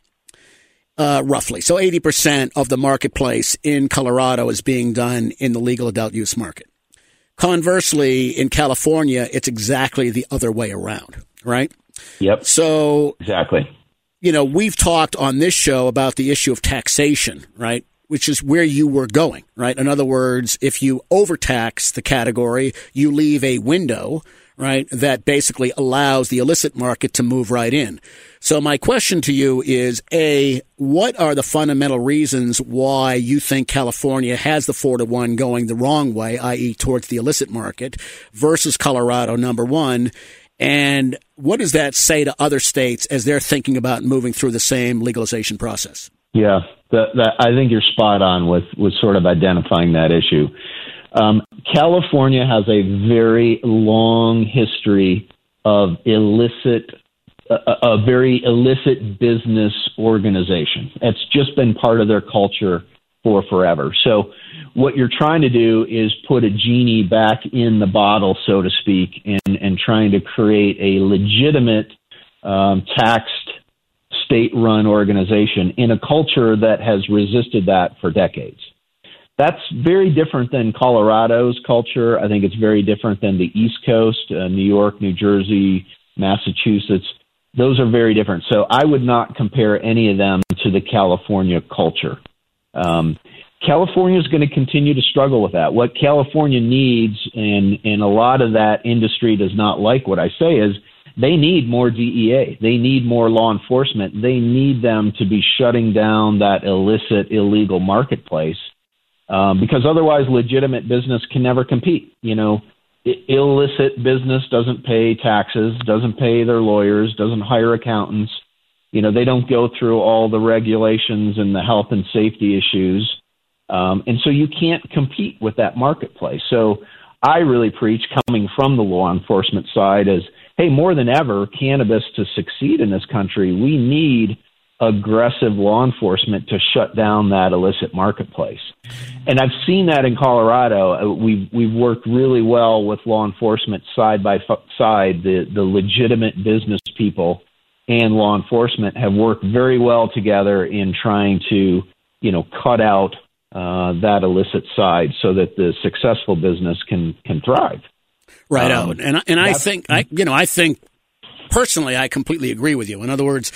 Uh, roughly. So eighty percent of the marketplace in Colorado is being done in the legal adult use market. Conversely, in California, it's exactly the other way around, right? Yep. So, exactly. You know, we've talked on this show about the issue of taxation, right? Which is where you were going, right? In other words, if you overtax the category, you leave a window, right, that basically allows the illicit market to move right in. So my question to you is, A, what are the fundamental reasons why you think California has the four to one going the wrong way, that is towards the illicit market, versus Colorado, number one? And what does that say to other states as they're thinking about moving through the same legalization process? Yeah, that, that, I think you're spot on with, with sort of identifying that issue. Um, California has a very long history of illicit, a, a very illicit business organization. It's just been part of their culture for forever. So what you're trying to do is put a genie back in the bottle, so to speak, and, and trying to create a legitimate um, taxed state-run organization in a culture that has resisted that for decades. That's very different than Colorado's culture. I think it's very different than the East Coast, uh, New York, New Jersey, Massachusetts. Those are very different. So I would not compare any of them to the California culture. Um, California is going to continue to struggle with that. What California needs, and, and a lot of that industry does not like what I say, is they need more D E A. They need more law enforcement. They need them to be shutting down that illicit, illegal marketplace, um, because otherwise legitimate business can never compete. You know, I- illicit business doesn't pay taxes, doesn't pay their lawyers, doesn't hire accountants. You know, they don't go through all the regulations and the health and safety issues. Um, and so you can't compete with that marketplace. So I really preach, coming from the law enforcement side, as, hey, more than ever, cannabis to succeed in this country, we need aggressive law enforcement to shut down that illicit marketplace. And I've seen that in Colorado. We've, we've worked really well with law enforcement side by side. The, the legitimate business people and law enforcement have worked very well together in trying to, you know, cut out uh, that illicit side so that the successful business can can thrive. Right um, out, and and I think I you know I think personally I completely agree with you. In other words,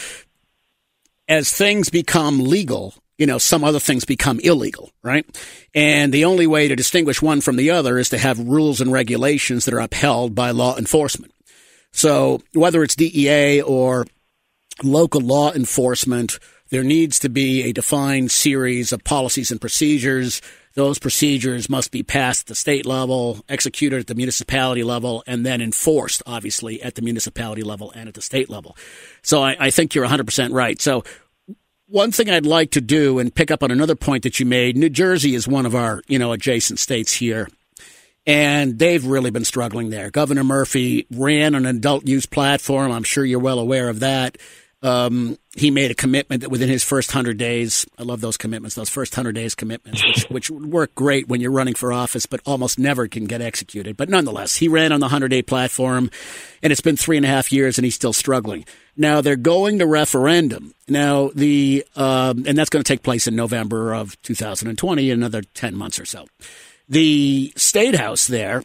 as things become legal, you know, some other things become illegal, right? And the only way to distinguish one from the other is to have rules and regulations that are upheld by law enforcement. So whether it's D E A or local law enforcement, there needs to be a defined series of policies and procedures. Those procedures must be passed at the state level, executed at the municipality level, and then enforced, obviously, at the municipality level and at the state level. So I, I think you're one hundred percent right. So one thing I'd like to do, and pick up on another point that you made, New Jersey is one of our, you know, adjacent states here. And they've really been struggling there. Governor Murphy ran an adult use platform. I'm sure you're well aware of that. Um, he made a commitment that within his first hundred days, I love those commitments, those first hundred days commitments, which, which work great when you're running for office, but almost never can get executed. But nonetheless, he ran on the hundred-day platform, and it's been three and a half years, and he's still struggling. Now, they're going to referendum. Now, the um, and that's going to take place in November of two thousand twenty, another ten months or so. The State House there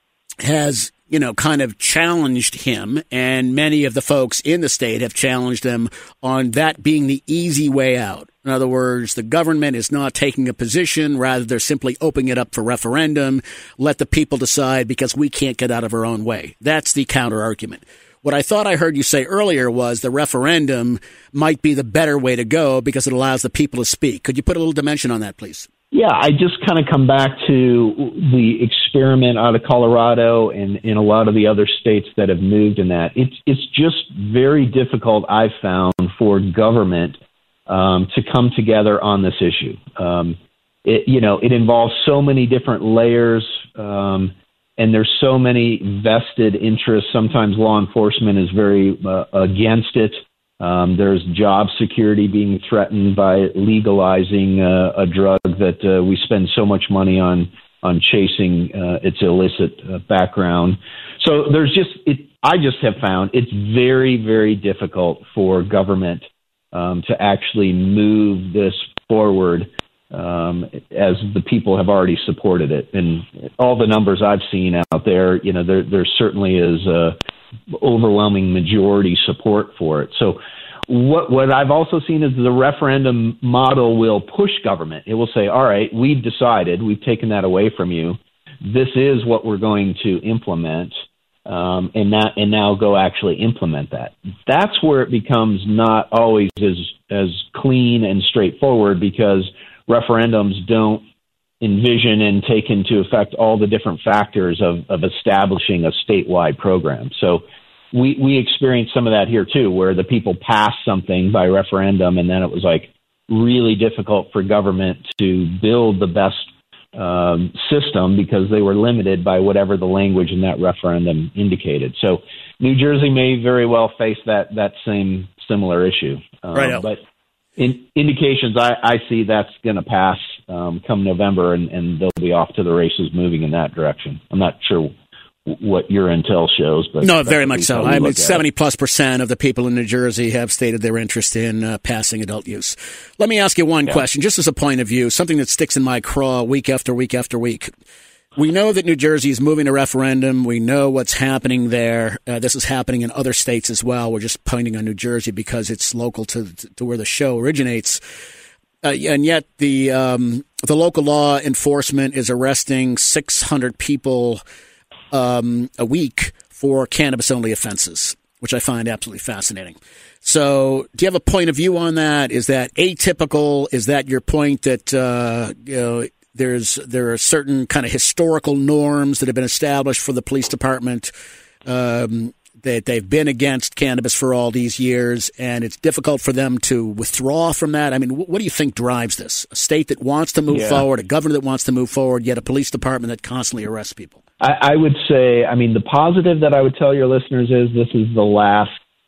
has, you know, kind of challenged him, and many of the folks in the state have challenged him on that being the easy way out. In other words, the government is not taking a position. Rather, they're simply opening it up for referendum. Let the people decide because we can't get out of our own way. That's the counter argument. What I thought I heard you say earlier was the referendum might be the better way to go because it allows the people to speak. Could you put a little dimension on that, please? Yeah, I just kind of come back to the experiment out of Colorado and in a lot of the other states that have moved in that. It's it's just very difficult, I've found, for government um, to come together on this issue. Um, it, you know, it involves so many different layers, um, and there's so many vested interests. Sometimes law enforcement is very uh, against it. Um, there's job security being threatened by legalizing uh, a drug that uh, we spend so much money on on chasing uh, its illicit uh, background. So there's just it. I just have found it's very, very difficult for government um, to actually move this forward um, as the people have already supported it. And all the numbers I've seen out there, you know, there there certainly is a overwhelming majority support for it. So what what I've also seen is the referendum model will push government. It will say, all right, we've decided, we've taken that away from you. This is what we're going to implement, um, and, that, and now go actually implement that. That's where it becomes not always as, as clean and straightforward because referendums don't envision and take into effect all the different factors of, of establishing a statewide program. So we, we experienced some of that here too, where the people passed something by referendum and then it was like really difficult for government to build the best um, system because they were limited by whatever the language in that referendum indicated. So New Jersey may very well face that, that same similar issue. Um, right. But in indications I, I see that's going to pass um, come November, and, and they'll be off to the races moving in that direction. I'm not sure w- what your intel shows, but no, very much so. I mean, seventy plus percent of the people in New Jersey have stated their interest in uh, passing adult use. Let me ask you one yeah. question, just as a point of view, something that sticks in my craw week after week after week. We know that New Jersey is moving to referendum. We know what's happening there. Uh, this is happening in other states as well. We're just pointing on New Jersey because it's local to to where the show originates. Uh, and yet the um, the local law enforcement is arresting six hundred people um, a week for cannabis-only offenses, which I find absolutely fascinating. So do you have a point of view on that? Is that atypical? Is that your point that, uh, you know, there's there are certain kind of historical norms that have been established for the police department, um, that they've been against cannabis for all these years, and it's difficult for them to withdraw from that? I mean, what do you think drives this? A state that wants to move yeah. forward, a governor that wants to move forward, yet a police department that constantly arrests people? I, I would say, I mean, the positive that I would tell your listeners is this is the last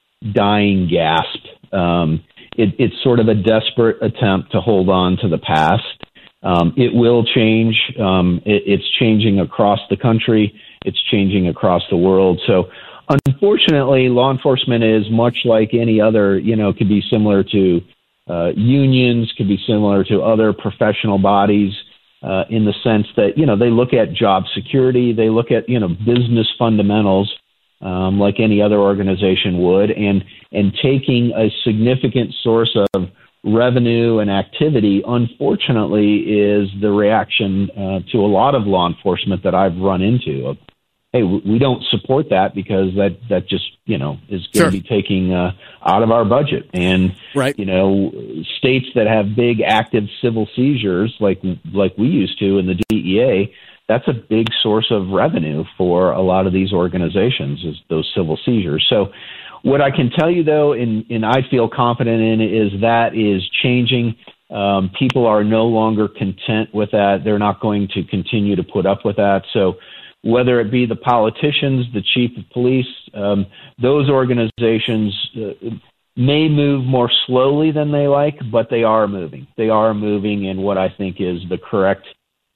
dying gasp. Um, it, it's sort of a desperate attempt to hold on to the past. Um, it will change. Um, it, it's changing across the country. It's changing across the world. So, unfortunately, law enforcement is much like any other, you know, could be similar to uh, unions, could be similar to other professional bodies uh, in the sense that, you know, they look at job security, they look at, you know, business fundamentals um, like any other organization would, and and taking a significant source of revenue and activity, unfortunately, is the reaction uh, to a lot of law enforcement that I've run into of, hey, we don't support that because that, that just, you know, is going to sure. be taking uh, out of our budget. And, right. you know, states that have big active civil seizures like like we used to in the D E A, that's a big source of revenue for a lot of these organizations, is those civil seizures. So what I can tell you, though, and, and I feel confident in, is that is changing. Um, people are no longer content with that. They're not going to continue to put up with that. So whether it be the politicians, the chief of police, um, those organizations uh, may move more slowly than they like, but they are moving. They are moving in what I think is the correct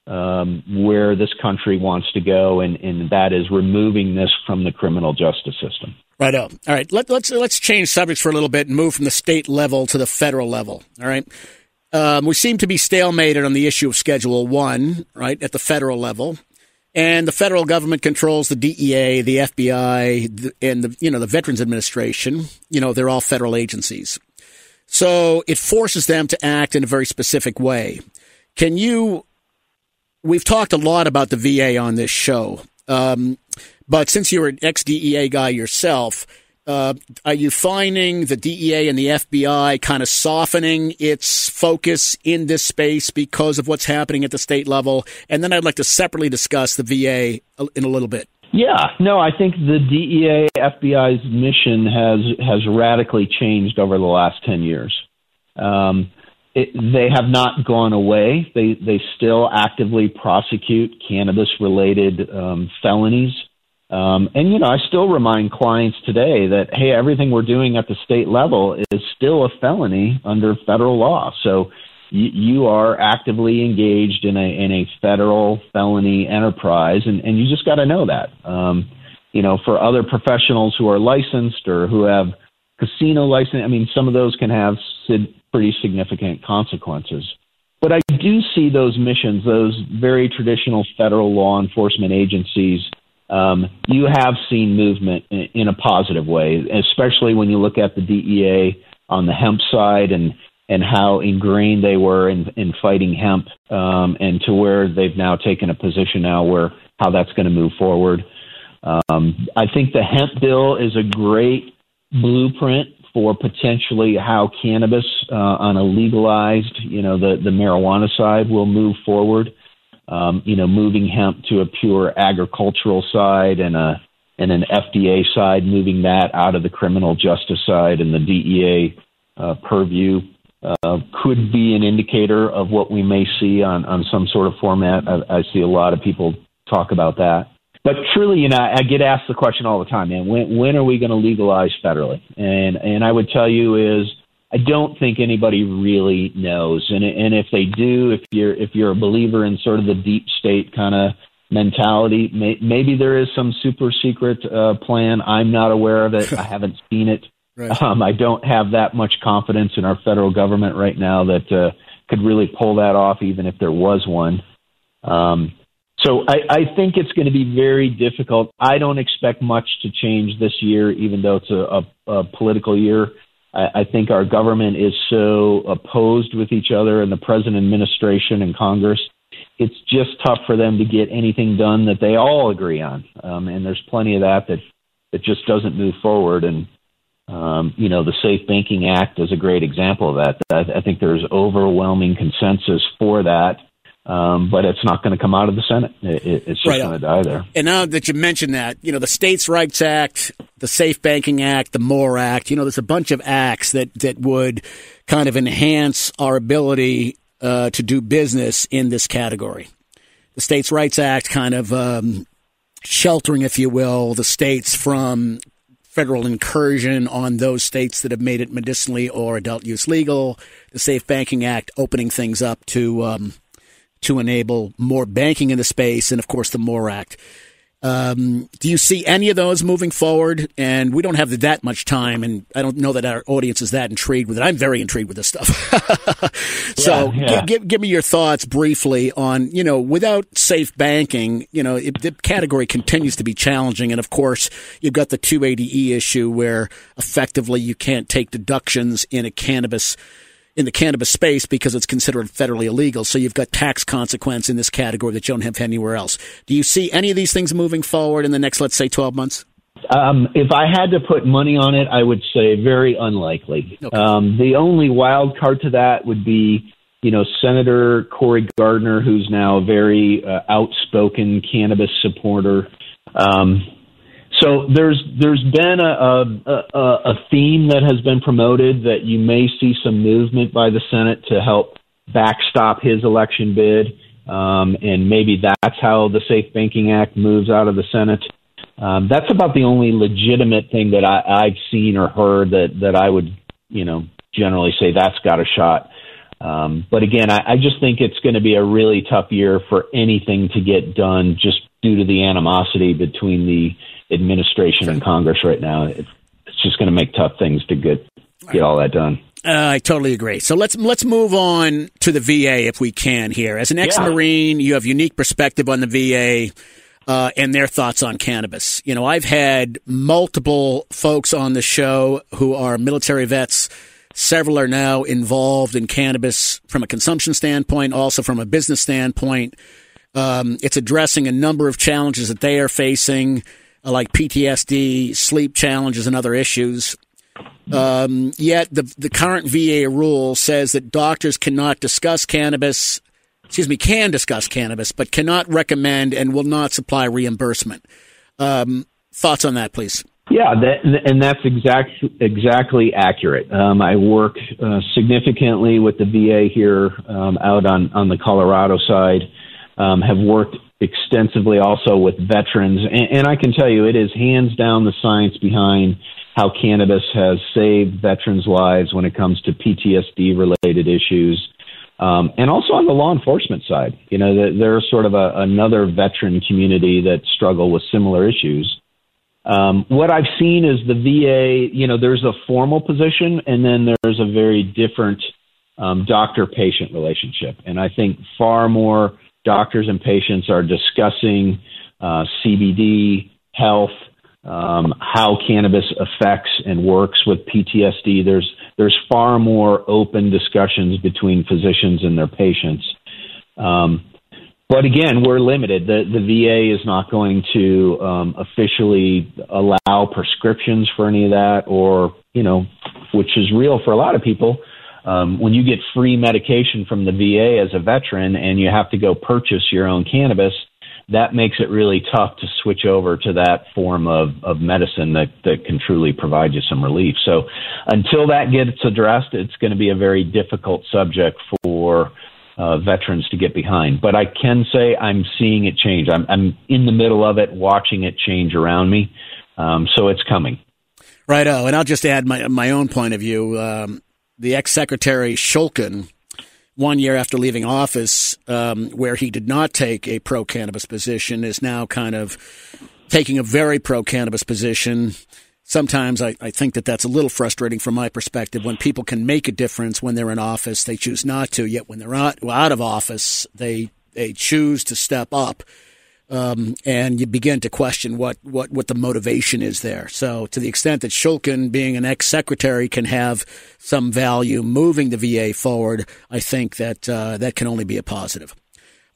um, where this country wants to go, and, and that is removing this from the criminal justice system. Right. All right. Let, let's let's change subjects for a little bit and move from the state level to the federal level. All right. Um, we seem to be stalemated on the issue of Schedule One, right, at the federal level. And the federal government controls the D E A, the F B I, and the you know the Veterans Administration. You know, they're all federal agencies. So it forces them to act in a very specific way. Can you? We've talked a lot about the V A on this show, um, but since you're an ex-D E A guy yourself, uh, are you finding the D E A and the F B I kind of softening its focus in this space because of what's happening at the state level? And then I'd like to separately discuss the V A in a little bit. Yeah, no, I think the D E A, F B I's mission has has radically changed over the last ten years. Um, it, they have not gone away. They they still actively prosecute cannabis-related um, felonies. Um, and, you know, I still remind clients today that, hey, everything we're doing at the state level is still a felony under federal law. So you, you are actively engaged in a in a federal felony enterprise, and, and you just got to know that. Um, you know, for other professionals who are licensed or who have casino license, I mean, some of those can have sig- pretty significant consequences. But I do see those missions, those very traditional federal law enforcement agencies. Um, you have seen movement in, in a positive way, especially when you look at the D E A on the hemp side and, and how ingrained they were in, in fighting hemp, um, and to where they've now taken a position now where how that's going to move forward. Um, I think the hemp bill is a great blueprint for potentially how cannabis uh, on a legalized, you know, the, the marijuana side will move forward. Um, you know, moving hemp to a pure agricultural side and a and an F D A side, moving that out of the criminal justice side and the D E A uh, purview uh, could be an indicator of what we may see on, on some sort of format. I, I see a lot of people talk about that. But truly, you know, I get asked the question all the time, man, when when are we going to legalize federally? And and I would tell you is I don't think anybody really knows. And and if they do, if you're if you're a believer in sort of the deep state kind of mentality, may, maybe there is some super secret uh, plan. I'm not aware of it. I haven't seen it. Right. Um, I don't have that much confidence in our federal government right now that uh, could really pull that off, even if there was one. Um, so I, I think it's going to be very difficult. I don't expect much to change this year, even though it's a, a, a political year. I, I think our government is so opposed with each other, and the president, administration, and Congress. It's just tough for them to get anything done that they all agree on. Um, and there's plenty of that that that just doesn't move forward. And, um, you know, the Safe Banking Act is a great example of that. I, I think there's overwhelming consensus for that. Um, but it's not going to come out of the Senate. It, it, it's just Right. going to die there. And now that you mentioned that, you know, the States' Rights Act, the Safe Banking Act, the MORE Act, you know, there's a bunch of acts that, that would kind of enhance our ability uh, to do business in this category. The States' Rights Act kind of um, sheltering, if you will, the states from federal incursion on those states that have made it medicinally or adult use legal. The Safe Banking Act opening things up to um, to enable more banking in the space, and, of course, the MORE Act. Um, do you see any of those moving forward? And we don't have that much time, and I don't know that our audience is that intrigued with it. I'm very intrigued with this stuff. so yeah, yeah. G- give, give me your thoughts briefly on, you know, without safe banking, you know, it, the category continues to be challenging. And, of course, you've got the two eighty E issue where effectively you can't take deductions in a cannabis in the cannabis space because it's considered federally illegal. So you've got tax consequence in this category that you don't have anywhere else. Do you see any of these things moving forward in the next, let's say, twelve months? Um, if I had to put money on it, I would say very unlikely. Okay. Um, the only wild card to that would be, you know, Senator Cory Gardner, who's now a very uh, outspoken cannabis supporter. Um, So there's there's been a, a a theme that has been promoted that you may see some movement by the Senate to help backstop his election bid, um, and maybe that's how the Safe Banking Act moves out of the Senate. Um, that's about the only legitimate thing that I, I've seen or heard that, that I would, you know, generally say that's got a shot. Um, but again, I, I just think it's going to be a really tough year for anything to get done just due to the animosity between the administration and Congress right now. It's just going to make tough things to get get all that done. Uh, I totally agree. So let's let's move on to the V A if we can here. As an ex-Marine, you have unique perspective on the V A uh, and their thoughts on cannabis. You know, I've had multiple folks on the show who are military vets. Several are now involved in cannabis from a consumption standpoint, also from a business standpoint. Um, it's addressing a number of challenges that they are facing, like P T S D, sleep challenges, and other issues. Um, yet the the current V A rule says that doctors cannot discuss cannabis, excuse me, can discuss cannabis, but cannot recommend and will not supply reimbursement. Um, thoughts on that, please? Yeah, that, and that's exact, exactly accurate. Um, I work uh, significantly with the V A here um, out on, on the Colorado side, um, have worked extensively also with veterans. And, and I can tell you, it is hands down the science behind how cannabis has saved veterans' lives when it comes to P T S D-related issues. Um, and also on the law enforcement side. You know, there's sort of a, another veteran community that struggle with similar issues. Um, what I've seen is the V A, you know, there's a formal position and then there's a very different um, doctor-patient relationship. And I think far more doctors and patients are discussing uh, C B D, health, um, how cannabis affects and works with P T S D. There's there's far more open discussions between physicians and their patients. Um, but again, we're limited. The, the V A is not going to um, officially allow prescriptions for any of that, or, you know, which is real for a lot of people. Um, when you get free medication from the V A as a veteran and you have to go purchase your own cannabis, that makes it really tough to switch over to that form of, of medicine that, that can truly provide you some relief. So until that gets addressed, it's going to be a very difficult subject for uh, veterans to get behind. But I can say I'm seeing it change. I'm, I'm in the middle of it, watching it change around me. Um, so it's coming. Righto. And I'll just add my, my own point of view. Um, the ex-secretary Shulkin, one year after leaving office, um, where he did not take a pro-cannabis position, is now kind of taking a very pro-cannabis position. Sometimes I, I think that that's a little frustrating from my perspective. When people can make a difference when they're in office, they choose not to. Yet when they're out, out of office, they they choose to step up. Um, and you begin to question what, what, what the motivation is there. So to the extent that Shulkin, being an ex-secretary, can have some value moving the V A forward, I think that uh, that can only be a positive.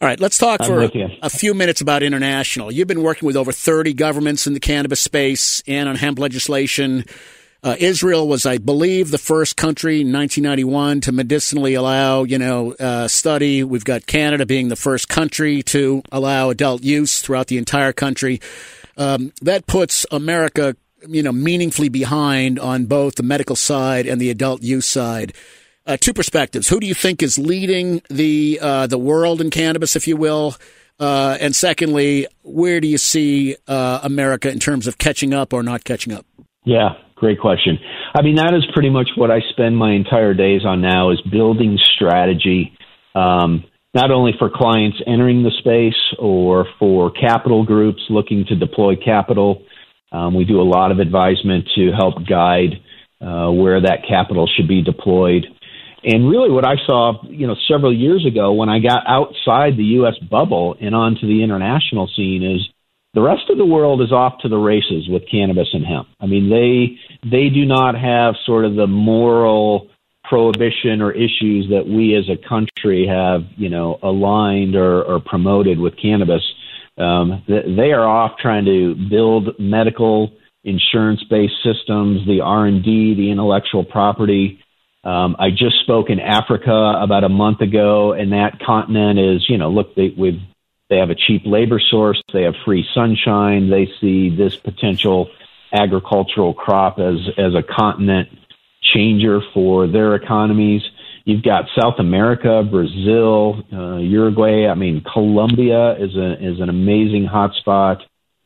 All right, let's talk I'm for with you. a few minutes about international. You've been working with over thirty governments in the cannabis space and on hemp legislation. Uh, Israel was, I believe, the first country in nineteen ninety-one to medicinally allow, you know, uh, study. We've got Canada being the first country to allow adult use throughout the entire country. Um, that puts America, you know, meaningfully behind on both the medical side and the adult use side. Uh, two perspectives. Who do you think is leading the uh, the world in cannabis, if you will? Uh, and secondly, where do you see uh, America in terms of catching up or not catching up? Yeah, great question. I mean, that is pretty much what I spend my entire days on now, is building strategy, um, not only for clients entering the space or for capital groups looking to deploy capital. Um, we do a lot of advisement to help guide uh, where that capital should be deployed. And really what I saw, you know, several years ago when I got outside the U S bubble and onto the international scene is the rest of the world is off to the races with cannabis and hemp. I mean, they they do not have sort of the moral prohibition or issues that we as a country have, you know, aligned or, or promoted with cannabis. Um, they are off trying to build medical insurance-based systems, the R and D, the intellectual property. Um, I just spoke in Africa about a month ago, and that continent is, you know, look, they, we've, they have a cheap labor source. They have free sunshine. They see this potential agricultural crop as, as a continent changer for their economies. You've got South America, Brazil, uh, Uruguay. I mean, Colombia is a, is an amazing hotspot.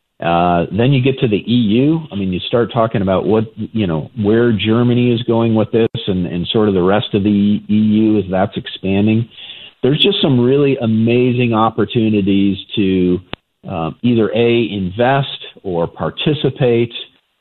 Uh, then you get to the E U. I mean, you start talking about what, you know, where Germany is going with this and, and sort of the rest of the E U as that's expanding. There's just some really amazing opportunities to uh, either A, invest or participate.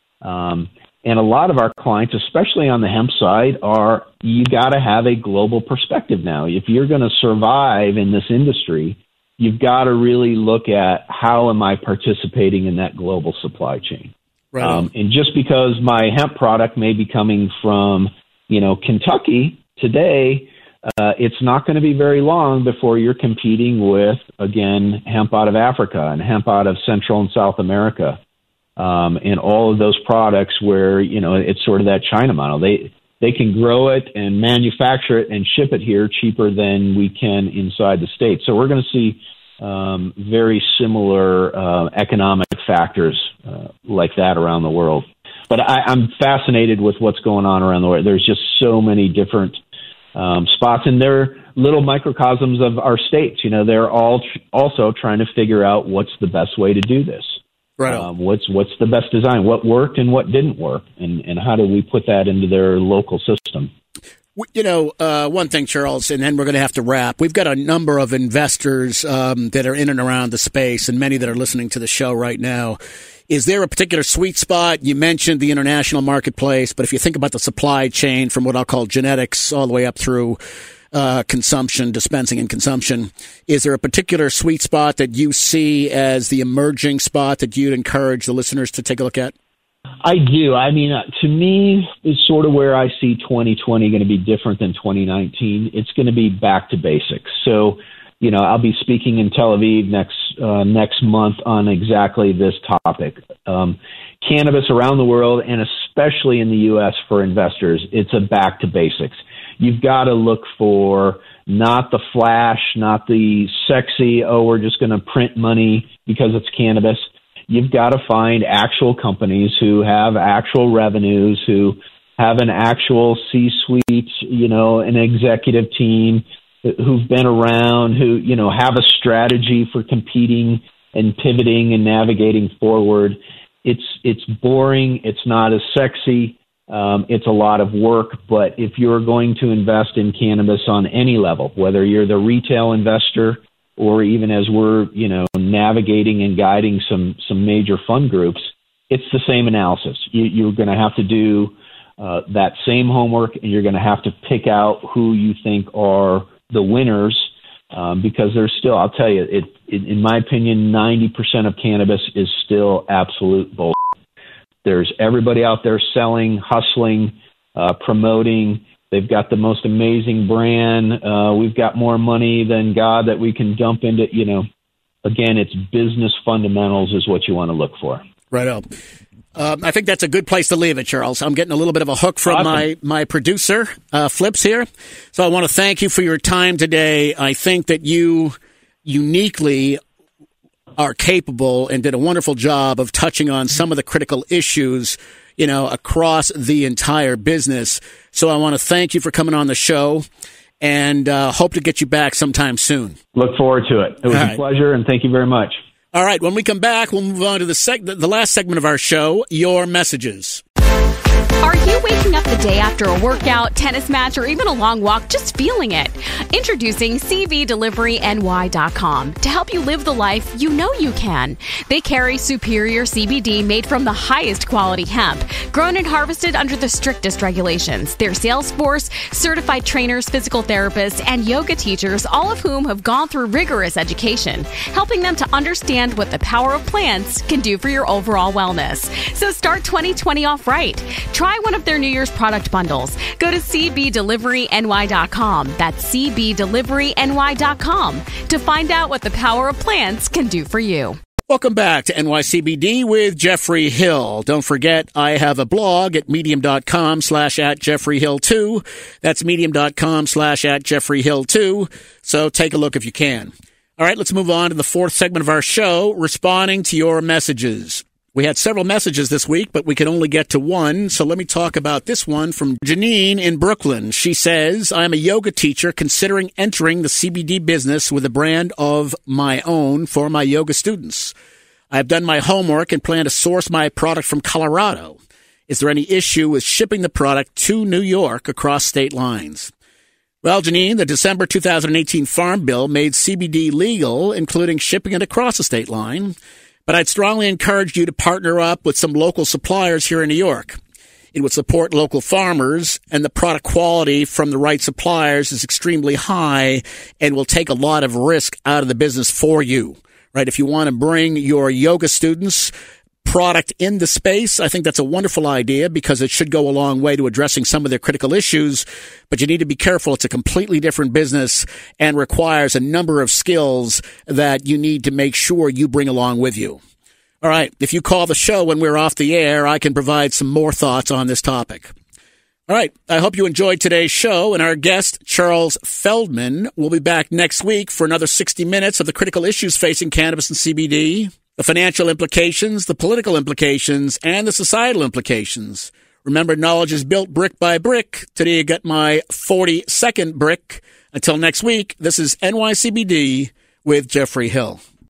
Um, and a lot of our clients, especially on the hemp side, are you got to have a global perspective now. If you're going to survive in this industry, you've got to really look at how am I participating in that global supply chain. Right. Um, and just because my hemp product may be coming from, you know, Kentucky today, uh, it's not going to be very long before you're competing with, again, hemp out of Africa and hemp out of Central and South America, um, and all of those products where, you know, it's sort of that China model. They They can grow it and manufacture it and ship it here cheaper than we can inside the States. So we're going to see um, very similar uh, economic factors uh, like that around the world. But I, I'm fascinated with what's going on around the world. There's just so many different um, spots, and they're little microcosms of our states. You know, they're all tr- also trying to figure out what's the best way to do this. Right. Um, what's what's the best design? What worked and what didn't work, and, and how do we put that into their local system? You know, uh, one thing, Charles, and then we're going to have to wrap. We've got a number of investors um, that are in and around the space, and many that are listening to the show right now. Is there a particular sweet spot? You mentioned the international marketplace, but if you think about the supply chain from what I'll call genetics all the way up through Uh, consumption, dispensing and consumption, is there a particular sweet spot that you see as the emerging spot that you'd encourage the listeners to take a look at? I do. I mean, uh, to me, is sort of where I see twenty twenty going to be different than twenty nineteen. It's going to be back to basics. So, you know, I'll be speaking in Tel Aviv next uh, next month on exactly this topic. Um, cannabis around the world, and especially in the U S for investors, it's a back to basics. You've got to look for not the flash, not the sexy, oh, we're just going to print money because it's cannabis. You've got to find actual companies who have actual revenues, who have an actual C-suite, you know, an executive team who've been around, who, you know, have a strategy for competing and pivoting and navigating forward. It's, it's boring. It's not as sexy. Um, it's a lot of work, but if you're going to invest in cannabis on any level, whether you're the retail investor or even as we're, you know, navigating and guiding some, some major fund groups, it's the same analysis. You, you're going to have to do uh, that same homework, and you're going to have to pick out who you think are the winners, um, because there's still, I'll tell you, it, it, in my opinion, ninety percent of cannabis is still absolute bullshit. There's everybody out there selling, hustling, uh, promoting, They've got the most amazing brand. Uh, we've got more money than God that we can dump into, you know, again, it's business fundamentals is what you want to look for. Right on. Um, I think that's a good place to leave it, Charles. I'm getting a little bit of a hook from Awesome. my, my producer, uh, Flips here. So I want to thank you for your time today. I think that you uniquely are capable and did a wonderful job of touching on some of the critical issues, you know, across the entire business. So I want to thank you for coming on the show and uh, hope to get you back sometime soon. Look forward to it. It was All a right. pleasure, and thank you very much. All right, when we come back, we'll move on to the seg- the last segment of our show, your messages. Are you waking up the day after a workout, tennis match, or even a long walk just feeling it? Introducing C B Delivery N Y dot com to help you live the life you know you can. They carry superior C B D made from the highest quality hemp, grown and harvested under the strictest regulations. Their sales force, certified trainers, physical therapists, and yoga teachers, all of whom have gone through rigorous education, helping them to understand what the power of plants can do for your overall wellness. So start twenty twenty off right. Try one of their New Year's product bundles. Go to C B Delivery N Y dot com. That's C B Delivery N Y dot com to find out what the power of plants can do for you. Welcome back to N Y C B D with Jeffrey Hill. Don't forget, I have a blog at medium.com slash at Jeffrey Hill 2. That's medium.com slash at Jeffrey Hill 2. So take a look if you can. All right, let's move on to the fourth segment of our show, responding to your messages. We had several messages this week, but we could only get to one, so let me talk about this one from Janine in Brooklyn. She says, I'm a yoga teacher considering entering the C B D business with a brand of my own for my yoga students. I've done my homework and plan to source my product from Colorado. Is there any issue with shipping the product to New York across state lines? Well, Janine, the December two thousand eighteen Farm Bill made C B D legal, including shipping it across the state line. But I'd strongly encourage you to partner up with some local suppliers here in New York. It would support local farmers, and the product quality from the right suppliers is extremely high and will take a lot of risk out of the business for you, right? If you want to bring your yoga students product in the space, I think that's a wonderful idea because it should go a long way to addressing some of their critical issues. But you need to be careful. It's a completely different business and requires a number of skills that you need to make sure you bring along with you. All right. If you call the show when we're off the air, I can provide some more thoughts on this topic. All right. I hope you enjoyed today's show, and our guest, Charles Feldmann, will be back next week for another sixty minutes of the critical issues facing cannabis and C B D. The financial implications, the political implications, and the societal implications. Remember, knowledge is built brick by brick. Today you got my forty-second brick. Until next week, this is N Y C B D with Jeffrey Hill.